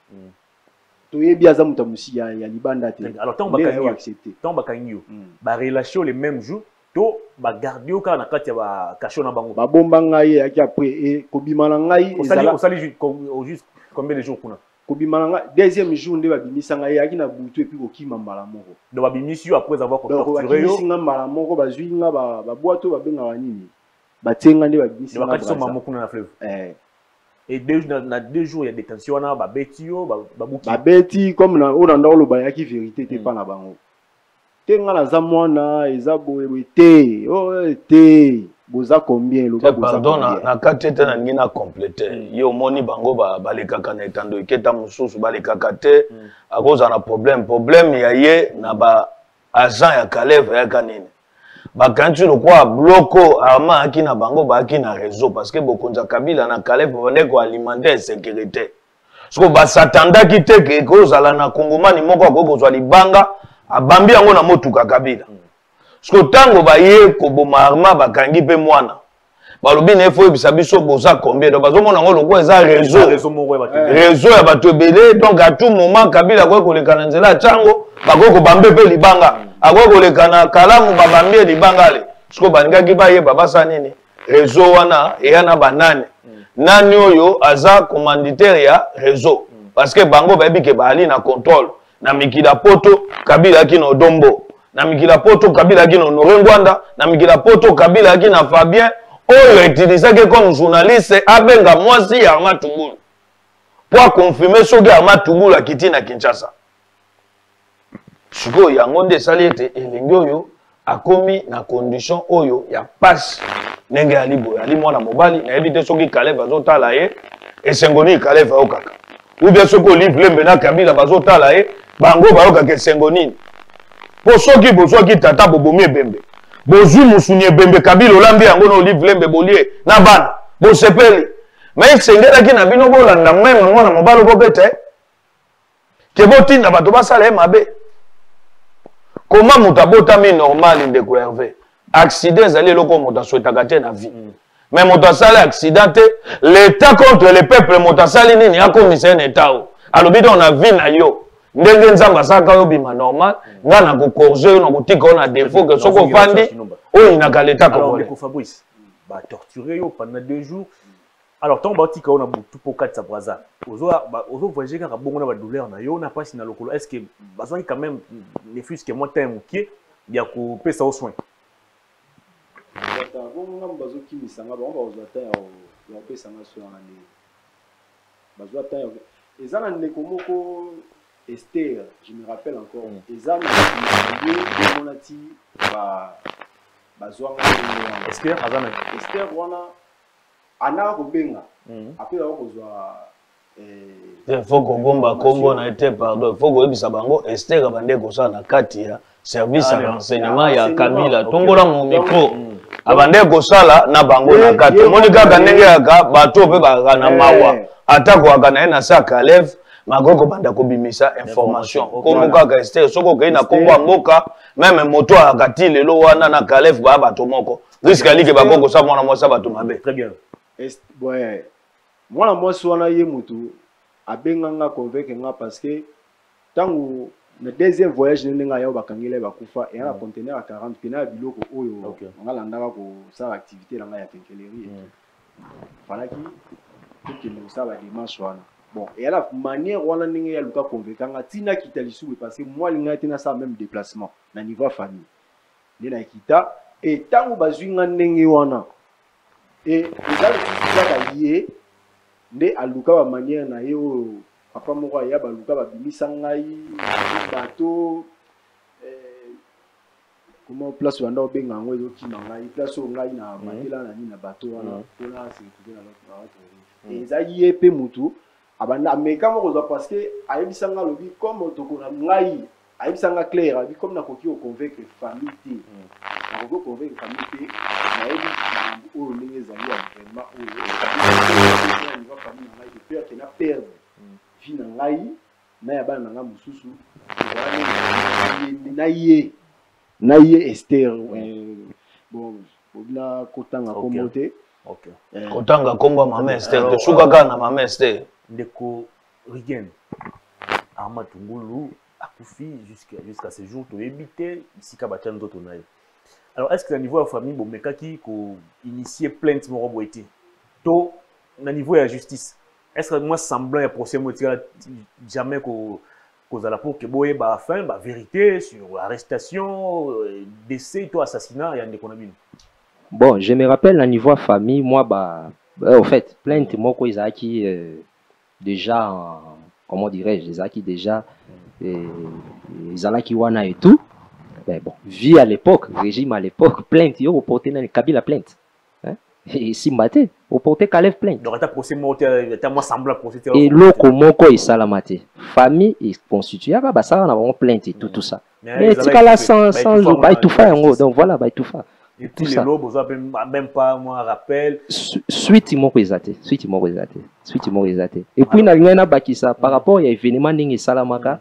to yebi azamuta musi ya libanda te. Alors tant ba kanyo ba relation les mêmes jours to ba garder au kana kati ba kashona bango ba bomba ngai aki après et kobima na ngai osali juste combien de jours kuna kobima na ngai deuxième jour nde ba bimisa ngai aki na butu et puis kokima mbala moko donc ba bimisi après avoir torturé yo singa mbala moko ba zwinga ba boato ba benga wanini ba tenga nde ba bimisa ngai ba katso mama kuna na fleuve et deux jours il y a détention na ba betio ba buki ba beti comme na on ndolo ba yaki vérité te pas na bango tenga la zamwana ezaboye te boza combien le pardon na katete na ngina compléter yo moni bango balekaka na etando eketa mususu balekaka te akoza na problème ya ye na ba agent ya Calef ya kanini bakanti le quoi bloko arma aki na bango ba aki na réseau parce que bokonza Kabila na Calef bande ko alimenter insécurité parce que ba satandaki te ke kozala na kongomani moko akozwa libanga abambi yango na motuka Kabila parce que tango baye ko bomarma bakangi pe mwana balobi na efo ebisa biso boza combien donc bazomona ngo lokwa eza réseau ya bato ebele donc à tout moment Kabila ko kolekana nzela chango bakoko bambe pe libanga ako kolekana kalamu babambi libanga le parce que baningaki baye babasa nini réseau wana eyana banane nani oyo aza commanditaire ya réseau parce que bango bayebi ke bali na contrôle na mikila poto Kabila ki na Dombo na mikila poto Kabila ki na Honoré Ngwanda na mikila poto Kabila ki na Fabien oyo utilisaki comme journaliste abenga mwasi ya Armand Tungulu pour confirmer soki Armand Tungulu akiti na Kinshasa siko yango nde sali ete elengi oyo akomi na condition oyo ya passe ndenge ya liboya ali mwana mobali nayebi te soki Calef azotala ye esengoni Calef aokaka ou bien soki Olive Lembe na Kabila bazotala ye bango bayokaka esengo nini po soki bozwaki tata bobomi ebembe bozwi musuni ebembe Kabila olambi yango na Olive Lembe bolie na bana bosepeli mais esengelaki na bino bolanda meme mwana mobali bobete ke botinda bato basala ye mabe comment moto abotami normal ndeko Hervé accident ezali eloko moto aswetaka te na vie mais moto asali accident te l'état contre le peuple moto asali nini akomisa un état o alobi donc na vie na yo ndenge nzambe asaka yo bima normal nga na kokorge yo na kotika yo na défaut que soko ofandi oyo inaka l'état congolais. Fabrice ba torturé yo pendant 2 jours alors tant batika on a beaucoup pour 4 braza ozo voyager kaka bongo na ba douleur na yo na passe na lokolo est-ce que bazangi quand même ne fût-ce que moi temps mokie ya ko pesa au soin bongo bazo kimisanga bango bazo ta ya pesa na soin na ni bazo ta ezana ndeko moko Esther, je me rappelle encore, Ezan monati Esther wana ana kobenga après akozwa faut kobomba kombo na été pardon faut koyebisa bango Esther abande kosala na kati ya service ya renseignement ya Kabila tongola mu micro abande kosala na bango na kati moni kaka ndenge yaka bato pe baka na mawa atako akana na sa Calef magoko banda kobimisa information kombo kaka Esther soko kei na kombo mboka même moto akati lelo wana na Calef ba bato moko risque alike bakoko sa mwana mwasa bato mabe très bien ouais mwana mwasi wana ye mutu abenganga convaincre nga parce que tango na deuxième voyage nenga ya bakangile bakufa et na conteneur à 40 pina biloko oyo ngalandaka ko sa activité nga ya kenkeleri falaki que nous ça va dimanche wana bon et à la manière wana ninga ya luka convaincre nga tina kitalisu parce que moi linga tina ça même déplacement na niveau famille ndina kita et tango bazwinga ndenge wana et ezali kaka lié nde aluka ba manière na yo papa moko ya ba luka ba bimisa ngai bateau comment place wanda obenga ngo ezokima ngai place o ngai na matela na nini na bateau wana pona sécurité na l'autre eza ye pe mutu abanda ameka moko za parce que ayebisa nga lobi comme tokona ngai ayebisa nga clair abi comme na koki o convaincre famille te na koki convaincre famille te na yebi o ndenge ezali vraiment o ni va famille ngai de peur que na perdre vie na ngai na ya bana nga mususu na ye Esther bon la kotanga komote kotanga komba mama Esther te suka kana mama Esther ndeko Rigen Armand Tungulu akufi jusqu'à ce jour to éviter ici ka batya nzoto na ye. Alors est-ce que à niveau de la famille bomekaki ko initier plainte moko boité to na niveau de la justice est-ce que moi semblant ya procès motia jamais ko kozala pour que boye ba fin ba vérité sur arrestation décès to assassinat ya ndeko na bino? Bon, je me rappelle à niveau de famille moi en fait plainte moko izaki déjà comment dirais-je les acquis déjà les alaki wana et tout. Ben bon, vie à l'époque, régime à l'époque, plainte, yo reporté dans le Kabila plainte. Hein? Et si maté, reporté Kalev plainte. Donc ta procès moi semblant procès. Et loko moko et salamate. Famille est constituée, bah ça on a vraiment plainte et tout ça. Mais tu là sans tout faire donc voilà, bah tout faire. Et tous les lobes, même pas moi rappel. Suite ils m'ont présenté. Et puis na bakisa par rapport à l'événement ningi salamaka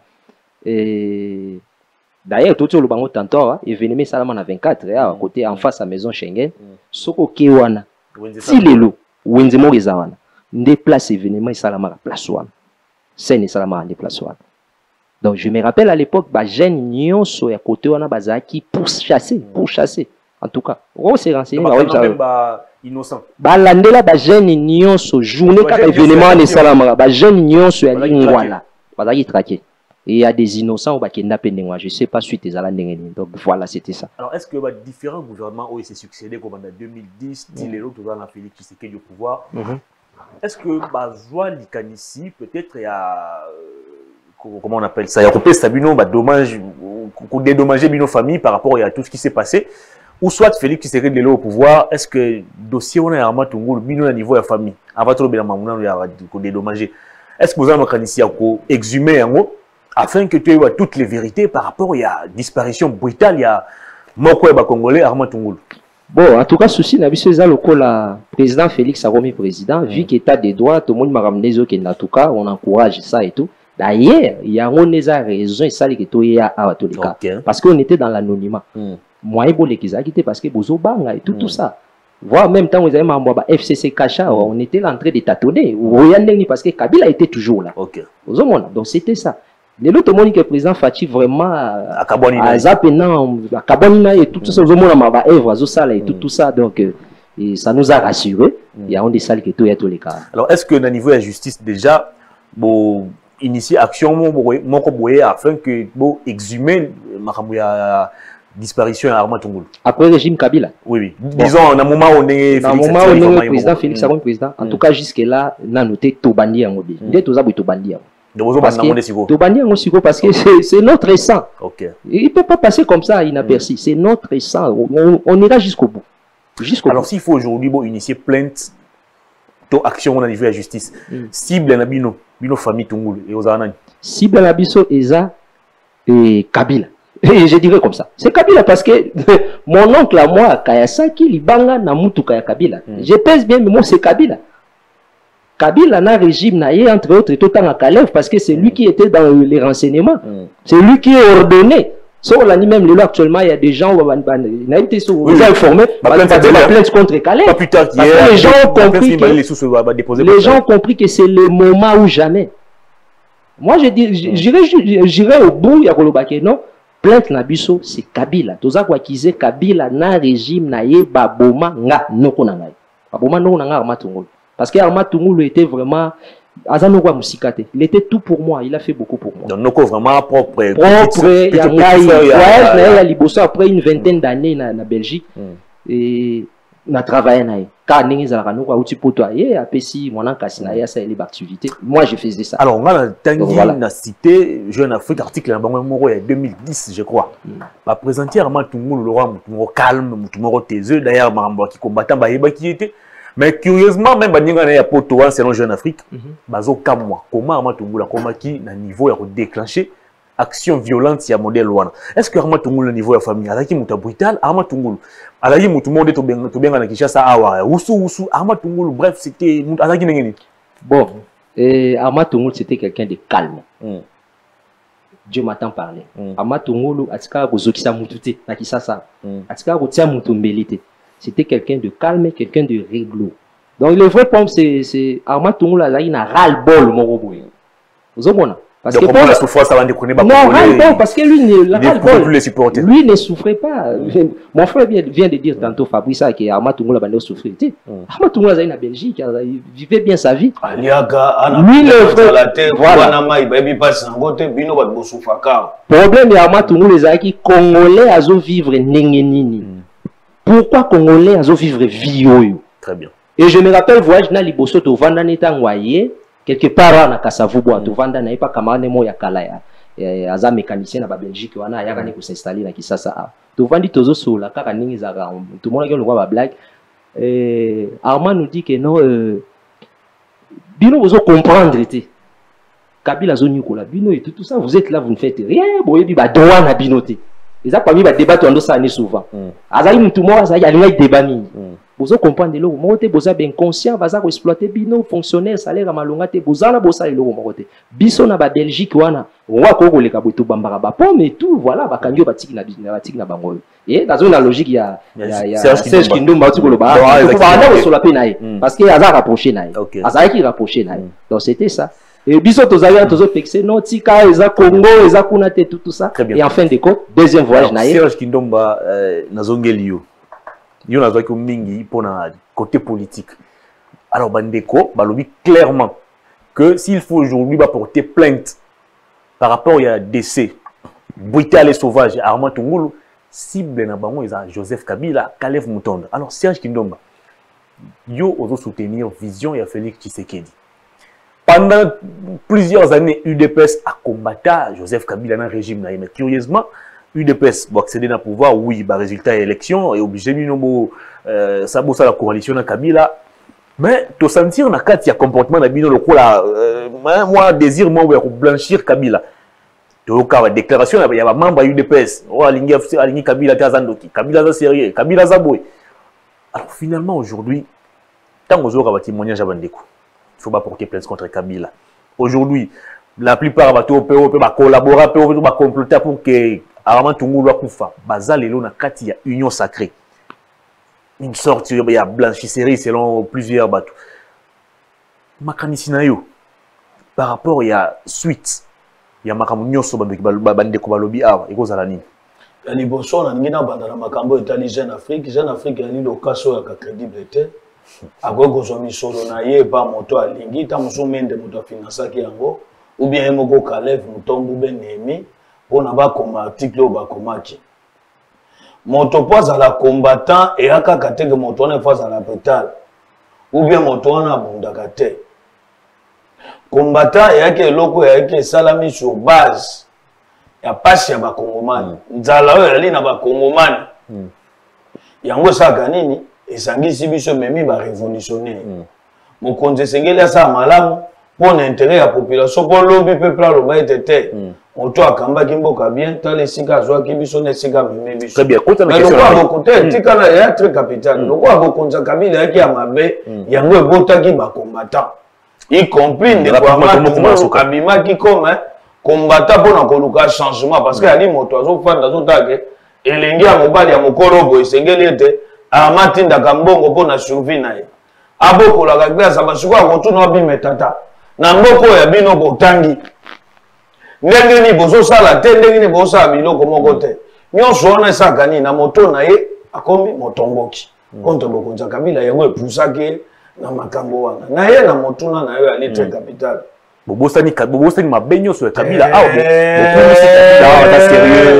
et d'ailleurs tout le bango tantôt événement salamana 24 à côté en face à maison Schengen soko kewana si lelo wenze mo rezawana ndé place événement salamaka place wana scène salamaka ndé place wana. Donc je me rappelle à l'époque ba jeune nyonso ya côté wana bazaki pour chasser en tout cas on s'est renseigné innocent balandela ba jeune nyonso journée kaka événement les salamaka ba jeune nyonso ya lingwala bazaki traqué. Et il y a des innocents qui ont été je ne sais pas suite des Alandengeni. Donc voilà, c'était ça. Alors est-ce que différents gouvernements ont été succédés comme en 2010, les autres dans la Félix Tshisekedi au pouvoir? Est-ce que Bazoua Likanisi, peut-être il y a comment on appelle ça? Il y a coupé Sabino, dommage, dédommager nos familles par rapport à tout ce qui s'est passé. Ou soit Félix Tshisekedi au pouvoir, est-ce que dossier on a un matungul, bino à niveau de la famille, avant tout le monde a dédommagé. Est-ce que vous avez un ici à exhumer en haut? Afin que tu aies toutes les vérités par rapport à la disparition brutale, il y a Mokweba Congolais, Armand Tungulu. Bon, en tout cas, ceci n'a vu ça le président Félix a remis président, vu qu'il état des droits, tout le monde m'a ramené en tout cas, on encourage ça et tout. D'ailleurs, il y a raison et ça, parce qu'on était dans l'anonymat. Moi, je parce que Bozo Banga et tout ça. Voire même temps, vous avez dit FCC Kacha, on était là en train de tâtonner. Parce que Kabila était toujours là. Donc c'était ça. Les autres monde que le président Fachi vraiment à Zapena, à Kabonina et tout ça, et tout ça, donc ça nous a rassuré. Il y a des salles qui sont tous les cas. Alors est-ce que au niveau de la justice déjà, bon initier action afin que bon exhumer la disparition à Armand Tungulu? Après le régime Kabila. Oui. Disons en un moment où on est le président Félix Saron président. En tout cas jusque là, on a noté Tobandi en Mobi. Dès tout ça, Tobandi. Parce que c'est notre sang. Il ne peut pas passer comme ça inaperçu. C'est notre sang. On ira jusqu'au bout. Alors s'il faut aujourd'hui initier plainte, action au niveau de la justice, cible na bino famille Tungulu et aux Anani. Cible na biso eza et Kabila. Et je dirais comme ça. C'est Kabila parce que mon oncle à moi, Kayasaki, Libanga, Namutu Kaya Kabila. Je pèse bien, mais moi c'est Kabila. Kabila n'a régime naïe entre autres tout en Kalev parce que c'est lui qui était dans les renseignements. C'est lui qui est ordonné. Sur l'année même, actuellement, il y a des gens où n'a été informé la plainte contre Kalev. Les gens ont compris que c'est le moment ou jamais. Moi, je dis, j'irai au bout, il y a Kolobake, non? Plainte Nabiso, c'est Kabila. Tout ça, quoi qu'ils aient Kabila n'a régime naïe, Baboma, nga, noko nangai. Baboma, noko nangai, Armatungol. Parce qu'Armand Tungulu était vraiment... Il était tout pour moi, il a fait beaucoup pour moi. Donc, Noko vraiment propre. Il a liboso après une vingtaine d'années en Belgique. Et on a travaillé. car ningi za kanoko a outil poto aye apesi mwana kasi na ya ça les activités. Moi je faisais ça. Alors on a la cité Jeune Afrique article en bango moko ya 2010 je crois. Ba présenter Armand Tungulu le roi mutumoro calme, mutumoro taiseux d'ailleurs mambo qui combattant ba yeba qui était. Mais curieusement même baninga na ya poto selon Jeune Afrique, bazo kamwa comment Armand Tungulu a komaki na niveau ya déclencher action violente ya modèle wana. Est-ce que Armand Tungulu le niveau ya famille alaki muta brutal Armand Tungulu alaki mutu monde to benga na Kinshasa awa usu Armand Tungulu bref c'était alaki ngeni. Bon, Armand Tungulu c'était quelqu'un de calme. Dieu m'entend parler. Armand Tungulu atika kozokisa mutu te na Kinshasa. Atika kotia mutu mbelite. C'était quelqu'un de calme, quelqu'un de réglo. Donc le vrai problème c'est Armand Tungulu alaki na ras-le-bol moko boye. Vous comprenez? Parce donc, que pour la souffrance, ça va déconner. Non, parce que lui ne souffrait pas. Mon frère vient de dire tantôt, Fabrice, que Armand Tungulu a souffert. Armand Tungulu est en Belgique, il vivait bien sa vie. Lui, le vrai. Voilà. Problème de Armand Tungulu, c'est que Congolais a vivre nengenini. Pourquoi Congolais a vivre vie? Très bien. Et je me rappelle, voyage dans Liboso, au Vandaneta Ngoye. Quelque part na Kasavubu à Tovanda na pas camarade mo ya kala ya aza mécanicien na ba Belgique wana ya kani ko s'installer na Kisasa Tovandi tozo sola kaka ningi za tout le monde qui le voit ba blague Armand nous dit que non bino vous comprendre été Kabila zoni ko la bino et tout ça vous êtes là vous ne faites rien boye bi ba droit na binoté ils a pas mis ba débat on ça ni souvent azali mutu mo azali alinga débat ni vous comprenez le mot te boza bien conscient baza ko exploiter bino fonctionnaire salaire malonga te boza na bosa le mot te biso na ba Belgique wana wa ko ko leka boto bambara ba pomme et tout voilà ba kanyo batiki na bango et dans une logique ya Serge Kindomba tu ko lo ba ko ba na so la pe nae parce que aza rapproché nae aza qui rapproché nae donc c'était ça et biso tozali tozo fixer non tika eza Congo eza kuna te tout ça et en fin de compte deuxième voyage nae Serge Kindomba nazongeli yo na zaki mingi pour na côté politique. Alors Bandeko balobi clairement que s'il faut aujourd'hui porter plainte par rapport à décès brutal et sauvage Armand Tungulu cible na bango eza Joseph Kabila Caleb Mutonda. Alors Serge Kindomba yo ozo soutenir vision ya Félix Tshisekedi. Pendant plusieurs années UDPS a combattu Joseph Kabila dans le régime na mais curieusement UDPS pour accéder au pouvoir, oui, bah résultat élection et obligé de ça la coalition de Kabila. Mais tu sentir na carte il y a comportement na bino le coup là moi désir moi pour blanchir Kabila. Donc la déclaration il y a membre UDPS, oh aligné Kabila Tazandoki, Kabila za sérieux, Kabila za boy. Alors finalement aujourd'hui tant aux autres témoignage à Bandeko. Il faut pas porter plainte contre Kabila. Aujourd'hui, la plupart va collaborer va comploter pour que Armand Tungulu akufa bazalelo na kati ya union sacrée une sorte il y a blanchisserie selon plusieurs bateaux makanisi na yo par rapport il y a suite il y a makambo nyonso bandeko balobi awa ekozala nini ya liboso na ngina banda na makambo etali Jeune Afrique ya lilo kaso ya crédible te akoki kozwa misolo na ye pa moto alingi ta mosu mende moto afinansaki yango ou bien moko Caleb Mutombo benemi on a pas comme article au bas comme qui moto pas à la combattant et à kakate que moto ne face à la pétale ou bien moto on a bondakate combattant et à que loko et à que salami sur base ya passe ya ba kongomani nzala oyo ali na ba kongomani yango saka nini esangisi biso memi ba révolutionnaire mokonzi sengeli asa malamu pour l'intérêt à la population pour l'objet peuple à l'objet était on doit camber kimboka bien tant les siga zoa kibiso ne siga meme biso. Très bien. Mais le quoi beaucoup de tika na ya très capital. Le quoi beaucoup de Kabila qui a mabé yango ebota ki ba combattant. Y compris des combattants kabima qui comme combattant pour na koluka changement parce que ali moto azo fanda zo tage elengi ya mobali ya mokolo boy sengeli ete amatinda kambongo pour na survie na ye. Aboko la gagba sa basuka kontuna bimetata. Na mboko ya bino botangi. Ndenge ni bozo sala te ndenge ni bozo sala biloko moko te nyonso wana esakani na moto na ye akomi motomboki contre bokonza Kabila yango epusaki na makambo wana na ye na motuna na yo ali très capital Bobosani mabenyo sur Kabila. Ah, Kabila sérieux.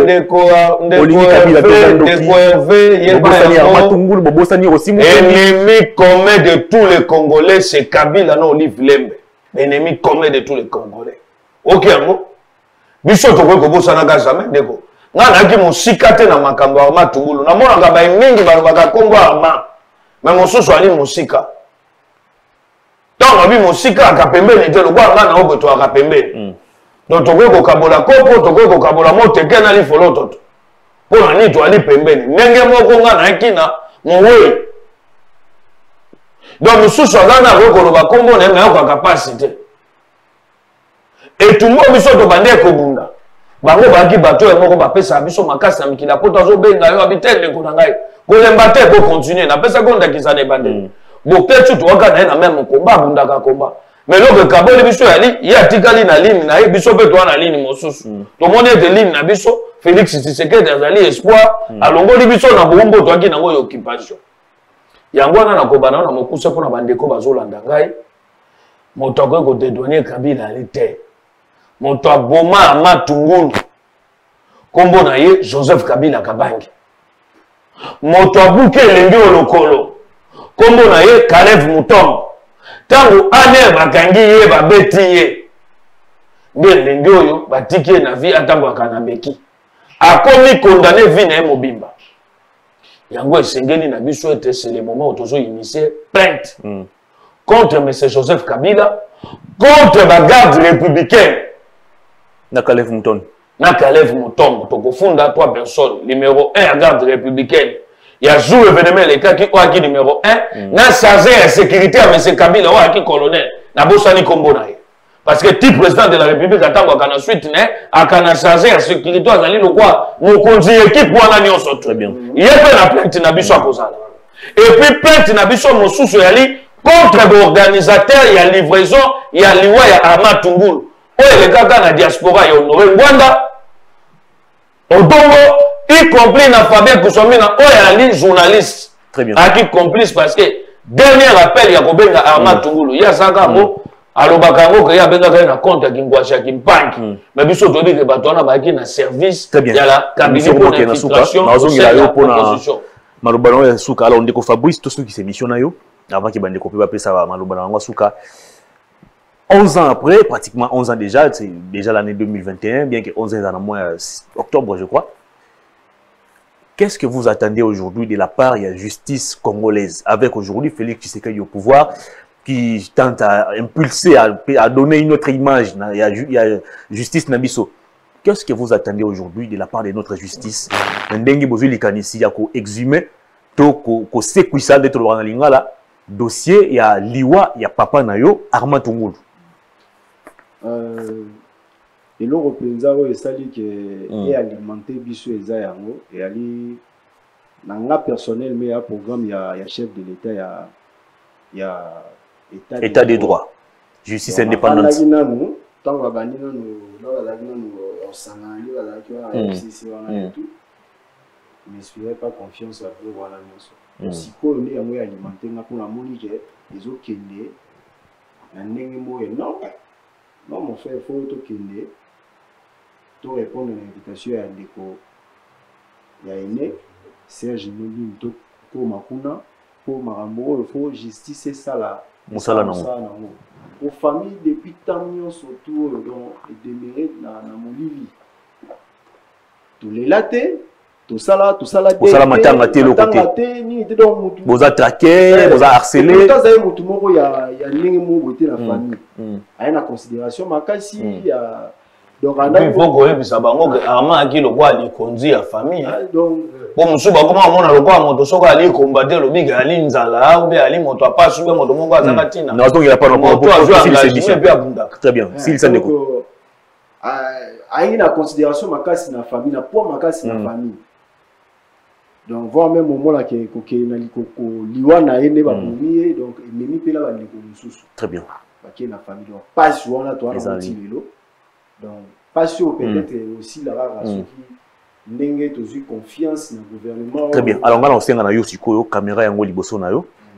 Ennemi commun de tous les Congolais, c'est Kabila, non Olive Lembe. Ennemi commun de tous les Congolais. Ok, biso toko kobosana ka jamais ndeko. Ngana ki musika te na makambo ya matungulu. Na mona ka ba mingi ba ka kombo ama. Mais mosusu ali musika. Donc abi musika ka pembeni te lokwa ngana oko to ka pembeni. Donc toko ko kabola kopo, toko ko kabola moteke na li foloto. Pona ni to ali pembeni. Ndenge moko ngana kina mowe. Donc mosusu ngana ko loba kombo na ngana ko capacité. Et tout le monde biso to bande ko bunda. Bango baki bato e moko ba pesa biso makasi na mikila poto azo benga yo habitende ko ngai. Ko lemba te ko continuer na pesa ko ndakisa ne bande. Bo peut-être tu waka na même combat bunda ka combat. Mais loke kaboli biso yali ya tikali na ligne na ye biso pe to na ligne mosusu. To moni de ligne na biso Félix Tshisekedi azali espoir alongoli biso na bombo to aki na ngo occupation. Yango na kobana na mokusa pona bande ko bazolanda ngai. Moto akoki ko dédouaner Kabila ali te. Moto aboma matungulu kombo na ye Joseph Kabila Kabange. Moto abuke elengi olokolo kombo na ye Caleb Mutombo. Tango ane bakangi ye babeti ye nde elengi oyo batiki ye na vie atango akanambeki akomi condamné vie na ye mobimba. Yango esengeli na biso ete c'est le moment où tozo initier plainte contre M. Joseph Kabila, contre la garde républicaine. Na Caleb Mutombo. Na Caleb Mutombo. Toko funda 3 personnes. Numéro 1 à garde républicaine. Il y a jour événement les cas qui numéro 1. Na chargé la sécurité à M. Kabila ou à qui colonel. Na bosani kombo na ye. Parce que le président de la République attend qu'on suite a chargé la sécurité à Zali le quoi. Nous conduisons équipe pour en aller très bien. Il y a pas la plainte na biso à cause. Et puis plainte na biso mo sous yali contre l'organisateur, il y a livraison, il y a liwa, il y a Amatungulu. Oh, les gars dans la diaspora, il y a Honoré Rwanda, Odongo, y compris dans Fabien Koussomina, oh, il y a les journalistes. Très bien. Qui complice parce que dernier appel, il y a Kobenga Amatungulu. Il y a Sangamo, Alobakango, il y a Benga un compte qui m'gouache, qui m'panque. Mais bien sûr, tu dis que Batona va être un service. Très bien. Il y a la cabinet pour l'infiltration. Malobano ya suka alors ndeko Fabrice tout ce qui s'est missionné avant qu'il bande copie pas ça malobano ngwa suka 11 ans après pratiquement 11 ans déjà c'est déjà l'année 2021 bien que 11 ans en moins octobre je crois. Qu'est-ce que vous attendez aujourd'hui de la part de la justice congolaise avec aujourd'hui Félix Tshisekedi au pouvoir qui tente à impulser à donner une autre image il y a justice Nabiso. Qu'est-ce que vous attendez aujourd'hui de la part de notre justice? Ndengi bozuli kanisi ya ko exhumer to ko sekwisa de to lingala dossier ya liwa ya papa nayo Armand Tungulu. Et le représentant esali que est alimenté biso eza yango et ali nanga personnel mais ya programme ya chef de l'état ya état des droits justice indépendante. Tant que bandi nous sangali la FCC et tout mais je n'ai pas confiance à vous voilà nous si qu'on est à alimenter pour la moni que les autres qui na ndenge moye non mon frère faut to kende to répondre à l'invitation ya ndeko ya ene Serge Nobi to ko makuna pour marambo faut justice ça là musala non aux familles depuis tant de surtout dans et demeurer dans mon lit tous les latés tout ça là matanga té le côté ni était donc vous attaquer vous harceler tout ça est mutu moko ya ndenge mo côté la famille a une considération makasi ya donc il faut que bisa bango que ama ki lo kwa li konzi ya famille donc bon musuba comment mona lo kwa moto soko ali combattre lo biga ali nzala ou bien ali moto apa sube moto mongo azanga tina non donc il a pas encore très bien s'il s'en découle a une considération makasi na famille na poids makasi na famille. Donc voir même au moment là que na likoko liwa na ene ba boumier donc memi pela ba likoko mususu. Très bien. Ba ki na famille donc pas sur on a toi na lilo. Donc pas sûr peut-être aussi la race qui ndenge tozu confiance na gouvernement. Très bien. Alors ngala osenga na yo sikoyo caméra yango liboso na yo.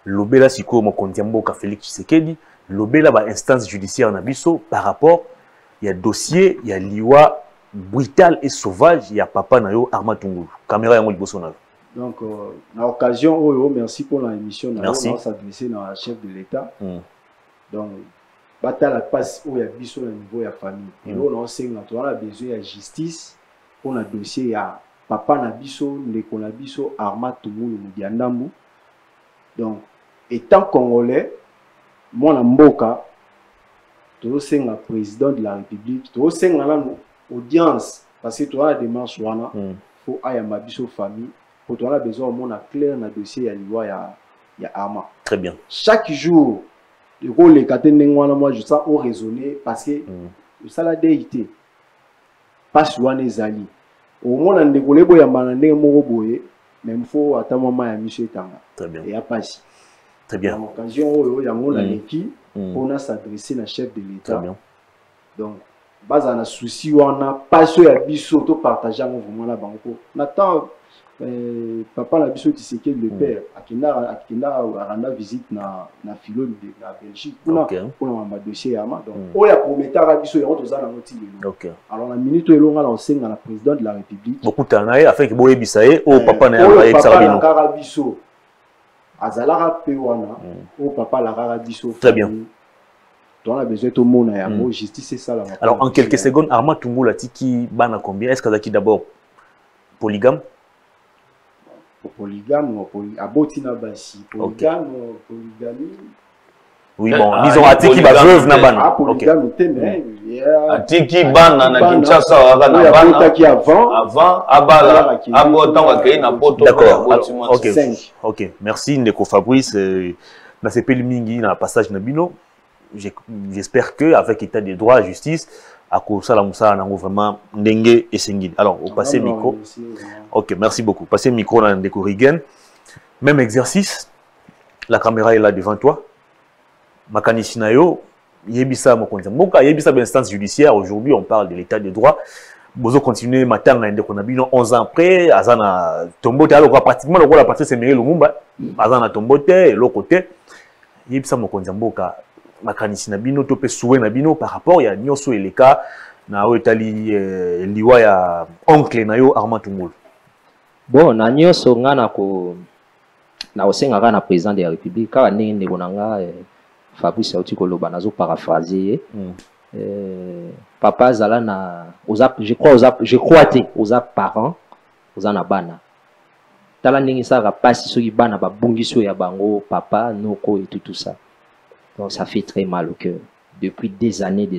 lobela siko mokonzi mboka Félix Tshisekedi, lobela ba instance judiciaire na biso par rapport il y a dossier, il y a liwa brutal et sauvage, il y a papa na yo Armand Tungulu. Caméra yango liboso na. Donc na occasion oyo merci pour l'émission na merci. On va s'adresser à la chef de l'État. Donc batala passe où il y a biso au niveau ya famille. Et là on sait que on a besoin de justice pour le dossier ya papa na biso ndeko na biso Armand Tungulu Mudiandambu. Donc étant congolais moi na mboka to senga président de la République to senga la audience parce que tu as la démarche wana faut aya mabiso famille pour toi la besoin au monde clair na dossier ya liwa ya Armand. Très bien. Chaque jour le rôle les katendengwana moi je sens au raisonner parce que le saladéité passe wana ezali au monde ndekole boya manande moko boye même faut attendre maman ya monsieur Tanga. Très bien. Et a passe. Très bien. En occasion oyo ya ngona leki pour s'adresser na chef de l'État. Très bien. Donc base na souci wana passe ya biso to partager vraiment la banco. Nathan papa la biso Tshisekedi le père akina rendre visite na philo de la Belgique pour na dossier Armand. Donc oya prometteur la biso ya toza na moti lelo. OK. Alors la minute elonga la osenga la président de la République. Beaucoup tanaye afin que boye bisaye o papa na ya exabino. Papa biso azalaka pe wana o papa la rara biso. Très bien. On a besoin de monde à la justice, c'est ça. Alors, en quelques secondes, Armand Tungulu Tiki Bana combien? Est-ce qu'il d'abord polygame? Polygame, abotina basi. Polygame, polygamie. Oui, bon, disons Atiki ba veuve na bana. Polygame, mais Atiki bana na Kinshasa na bana. Avant, abala, abotan akei na poto. D'accord. OK. Merci Ndeko Fabrice. Na sepeli mingi na passage na bino. J'espère que avec état de droit, justice, à cause de ça, on a vraiment dengue et sengil. Alors, au passé micro. Ok, merci beaucoup. Passez micro dans le Corrigan. Même exercice. La caméra est là devant toi. Makanisinayo, yebisa mokonza mboka, yebisa l'instance judiciaire. Aujourd'hui, on parle de l'état de droit. Bozo continuer matin à Ndekonabino 11 ans après, Azana Tombote, alors pratiquement le rôle à partir de Semeré Lumumba, Azana Tombote, l'autre côté, yebisa mokonza mboka. Makanisi na bino to pe souwe na bino par rapport ya nyoso eleka na otali liwa ya oncle na yo Armand Tungulu. Bon na nyoso ngana ko na osenga na président de la République ka ndenge bonanga Fabrice Auti koloba nazo paraphraser papa zala na je crois aux parents aux na bana tala ndenge ça ka pasi soki bana ba bungiso ya bango papa noko et tout ça. Donc ça fait très mal au cœur. Depuis des années,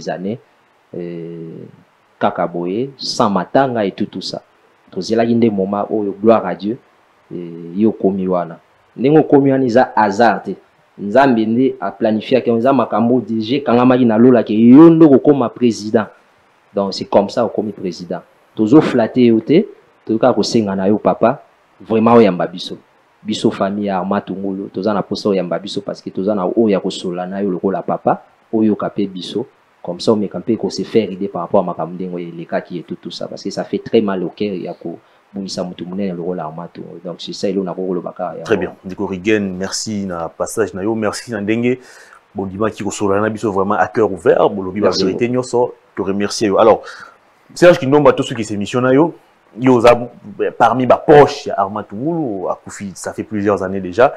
Kakaboye, sans matanga et tout ça. Donc c'est là qu'il y a des moments où gloire à Dieu, yo komiwana. Nengo komiwana isa hasard. Nzambe a planifié que nzamba makambo DG kangama na lola ke yondo comme président. Donc c'est comme ça comme président. Tozo flatter yote, toka ko senga na yo papa, vraiment oyamba biso. Biso famille Armand Tungulu toza na poso ya mbabiso parce que toza na oya ko solana yo lokola papa oyo kapé biso comme ça on me campé ko se faire idée par rapport à makamdengo et les cas qui est tout ça parce que ça fait très mal au cœur ya ko bungisa mutu munene lokola Armand Tungulu donc c'est ça il na ko lobaka ya. Très bien. Ndiko Rigen, merci na passage na yo, merci na ndenge bondima ki ko solana biso vraiment à cœur ouvert, bolobi ba vérité nyoso, te remercier. Alors Serge Kindomba tout ce qui s'émission na yo parmi ma poche Armand Tungulu à Koufi, ça fait plusieurs années déjà.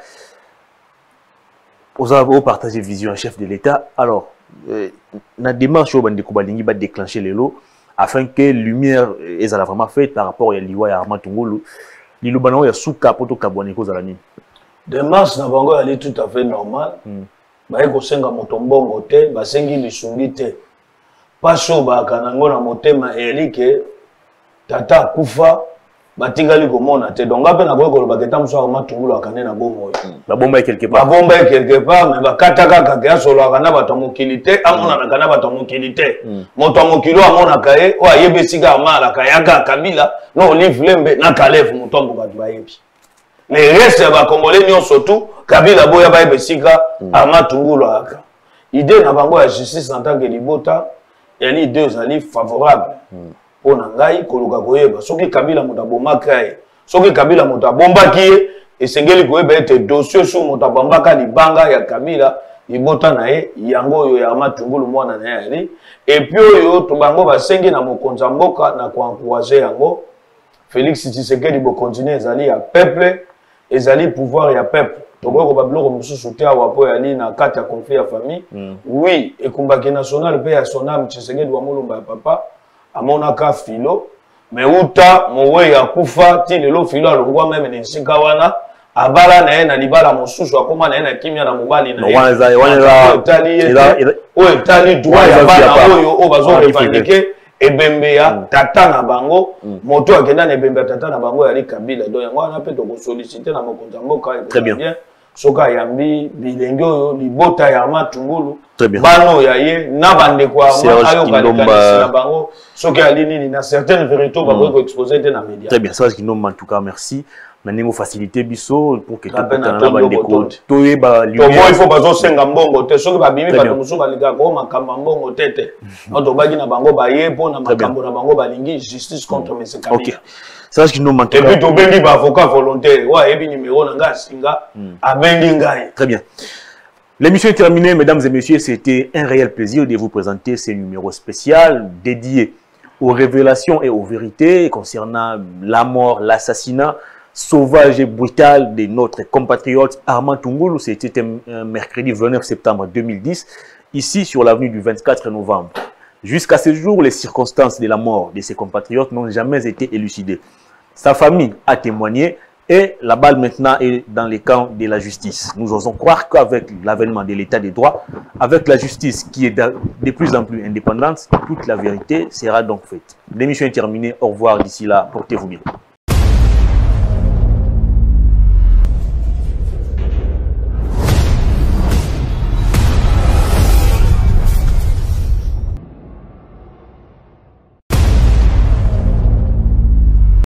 Vous avez partagé vision un chef de l'État. Alors, la démarche au Bandeko Balingi va déclencher les lots afin que lumière est vraiment faite par rapport à l'Iwa et Armand Tungulu. L'Ilo Banao ya souka poto kabwaneko zalani. Démarche na bango elle est tout à fait normale. Ba eko senga motombongo te, ba sengi lisungi te. Paso ba kanango na motema elike tata kufa batingali komona te donc ape na boyeko ba keta muso Armand Tungulu akane na bomo ba bomba quelque part mais ba kataka kaka solo akana bato mokilité amona na kana bato mokilité moto mokilo amona kae o ayebesika amala kayaka kabila no livre lembe na kalef mutombo ba bayebi les restes ba congolais nyonso tout kabila boya ba yebesika Armand Tungulu aka idée na bango ya justice en tant que libota yani deux ali favorable on a ngai koluka koyeba soki kabila moto abomaka ye soki kabila moto abombaki ye esengeli koyeba ete dossier sur moto abambaka libanga ya Kabila ibota na ye yango oyo ya Matungulu mwana na ye et puis oyo to bango basengi na mokonza mboka na koencourager yango Félix Tshisekedi bo continuer ezali ya peuple ezali pouvoir ya peuple toboko babiloko mosusu te awa po yali na kati ya conflit ya famille oui ekumbaki national pe ya sonam Tshisekedi wa mulumba ya papa amonaka filo mais uta mowe ya kufa ti lelo filo alongwa meme na nsika wana abala na ye na libala mosusu akoma na ye na kimia na mobali na ye oyo etali droit ya bana oyo oyo bazo revendiquer ebembe ya tata na bango moto akenda na ebembe ya tata na bango yali Kabila donc yango wana pe tokosolliciter na mokonzi mboka bien soka yambi bilenge oyo libota ya Matungulu bano ya ye na bandeko ayo balekana na bango soka ali nini na certaines vérités ba ko exposer na média. Très bien, ça c'est Kinomba en tout cas merci. Nanimo facilité biso pour que tout le monde toye ba lumière. Il faut bazo senga mbongo te soki ba bimi ba musu ba linga ko makamba mbongo tete. Oto bagi na bango ba ye po na makambo na bango ba lingi justice contre M. Kabila. OK. Ça c'est Kinomba en tout cas. Et puis to bengi ba avocat volontaire. Wa ebi numéro na nga singa abengi ngai. Très bien. L'émission est terminée, mesdames et messieurs. C'était un réel plaisir de vous présenter ce numéro spécial dédié aux révélations et aux vérités concernant la mort, l'assassinat sauvage et brutal de notre compatriote Armand Tungulu. C'était un mercredi 29 septembre 2010, ici sur l'avenue du 24 novembre. Jusqu'à ce jour, les circonstances de la mort de ses compatriotes n'ont jamais été élucidées. Sa famille a témoigné et la balle maintenant est dans les camps de la justice. Nous osons croire qu'avec l'avènement de l'état de droit, avec la justice qui est de plus en plus indépendante, toute la vérité sera donc faite. L'émission est terminée. Au revoir d'ici là. Portez-vous bien.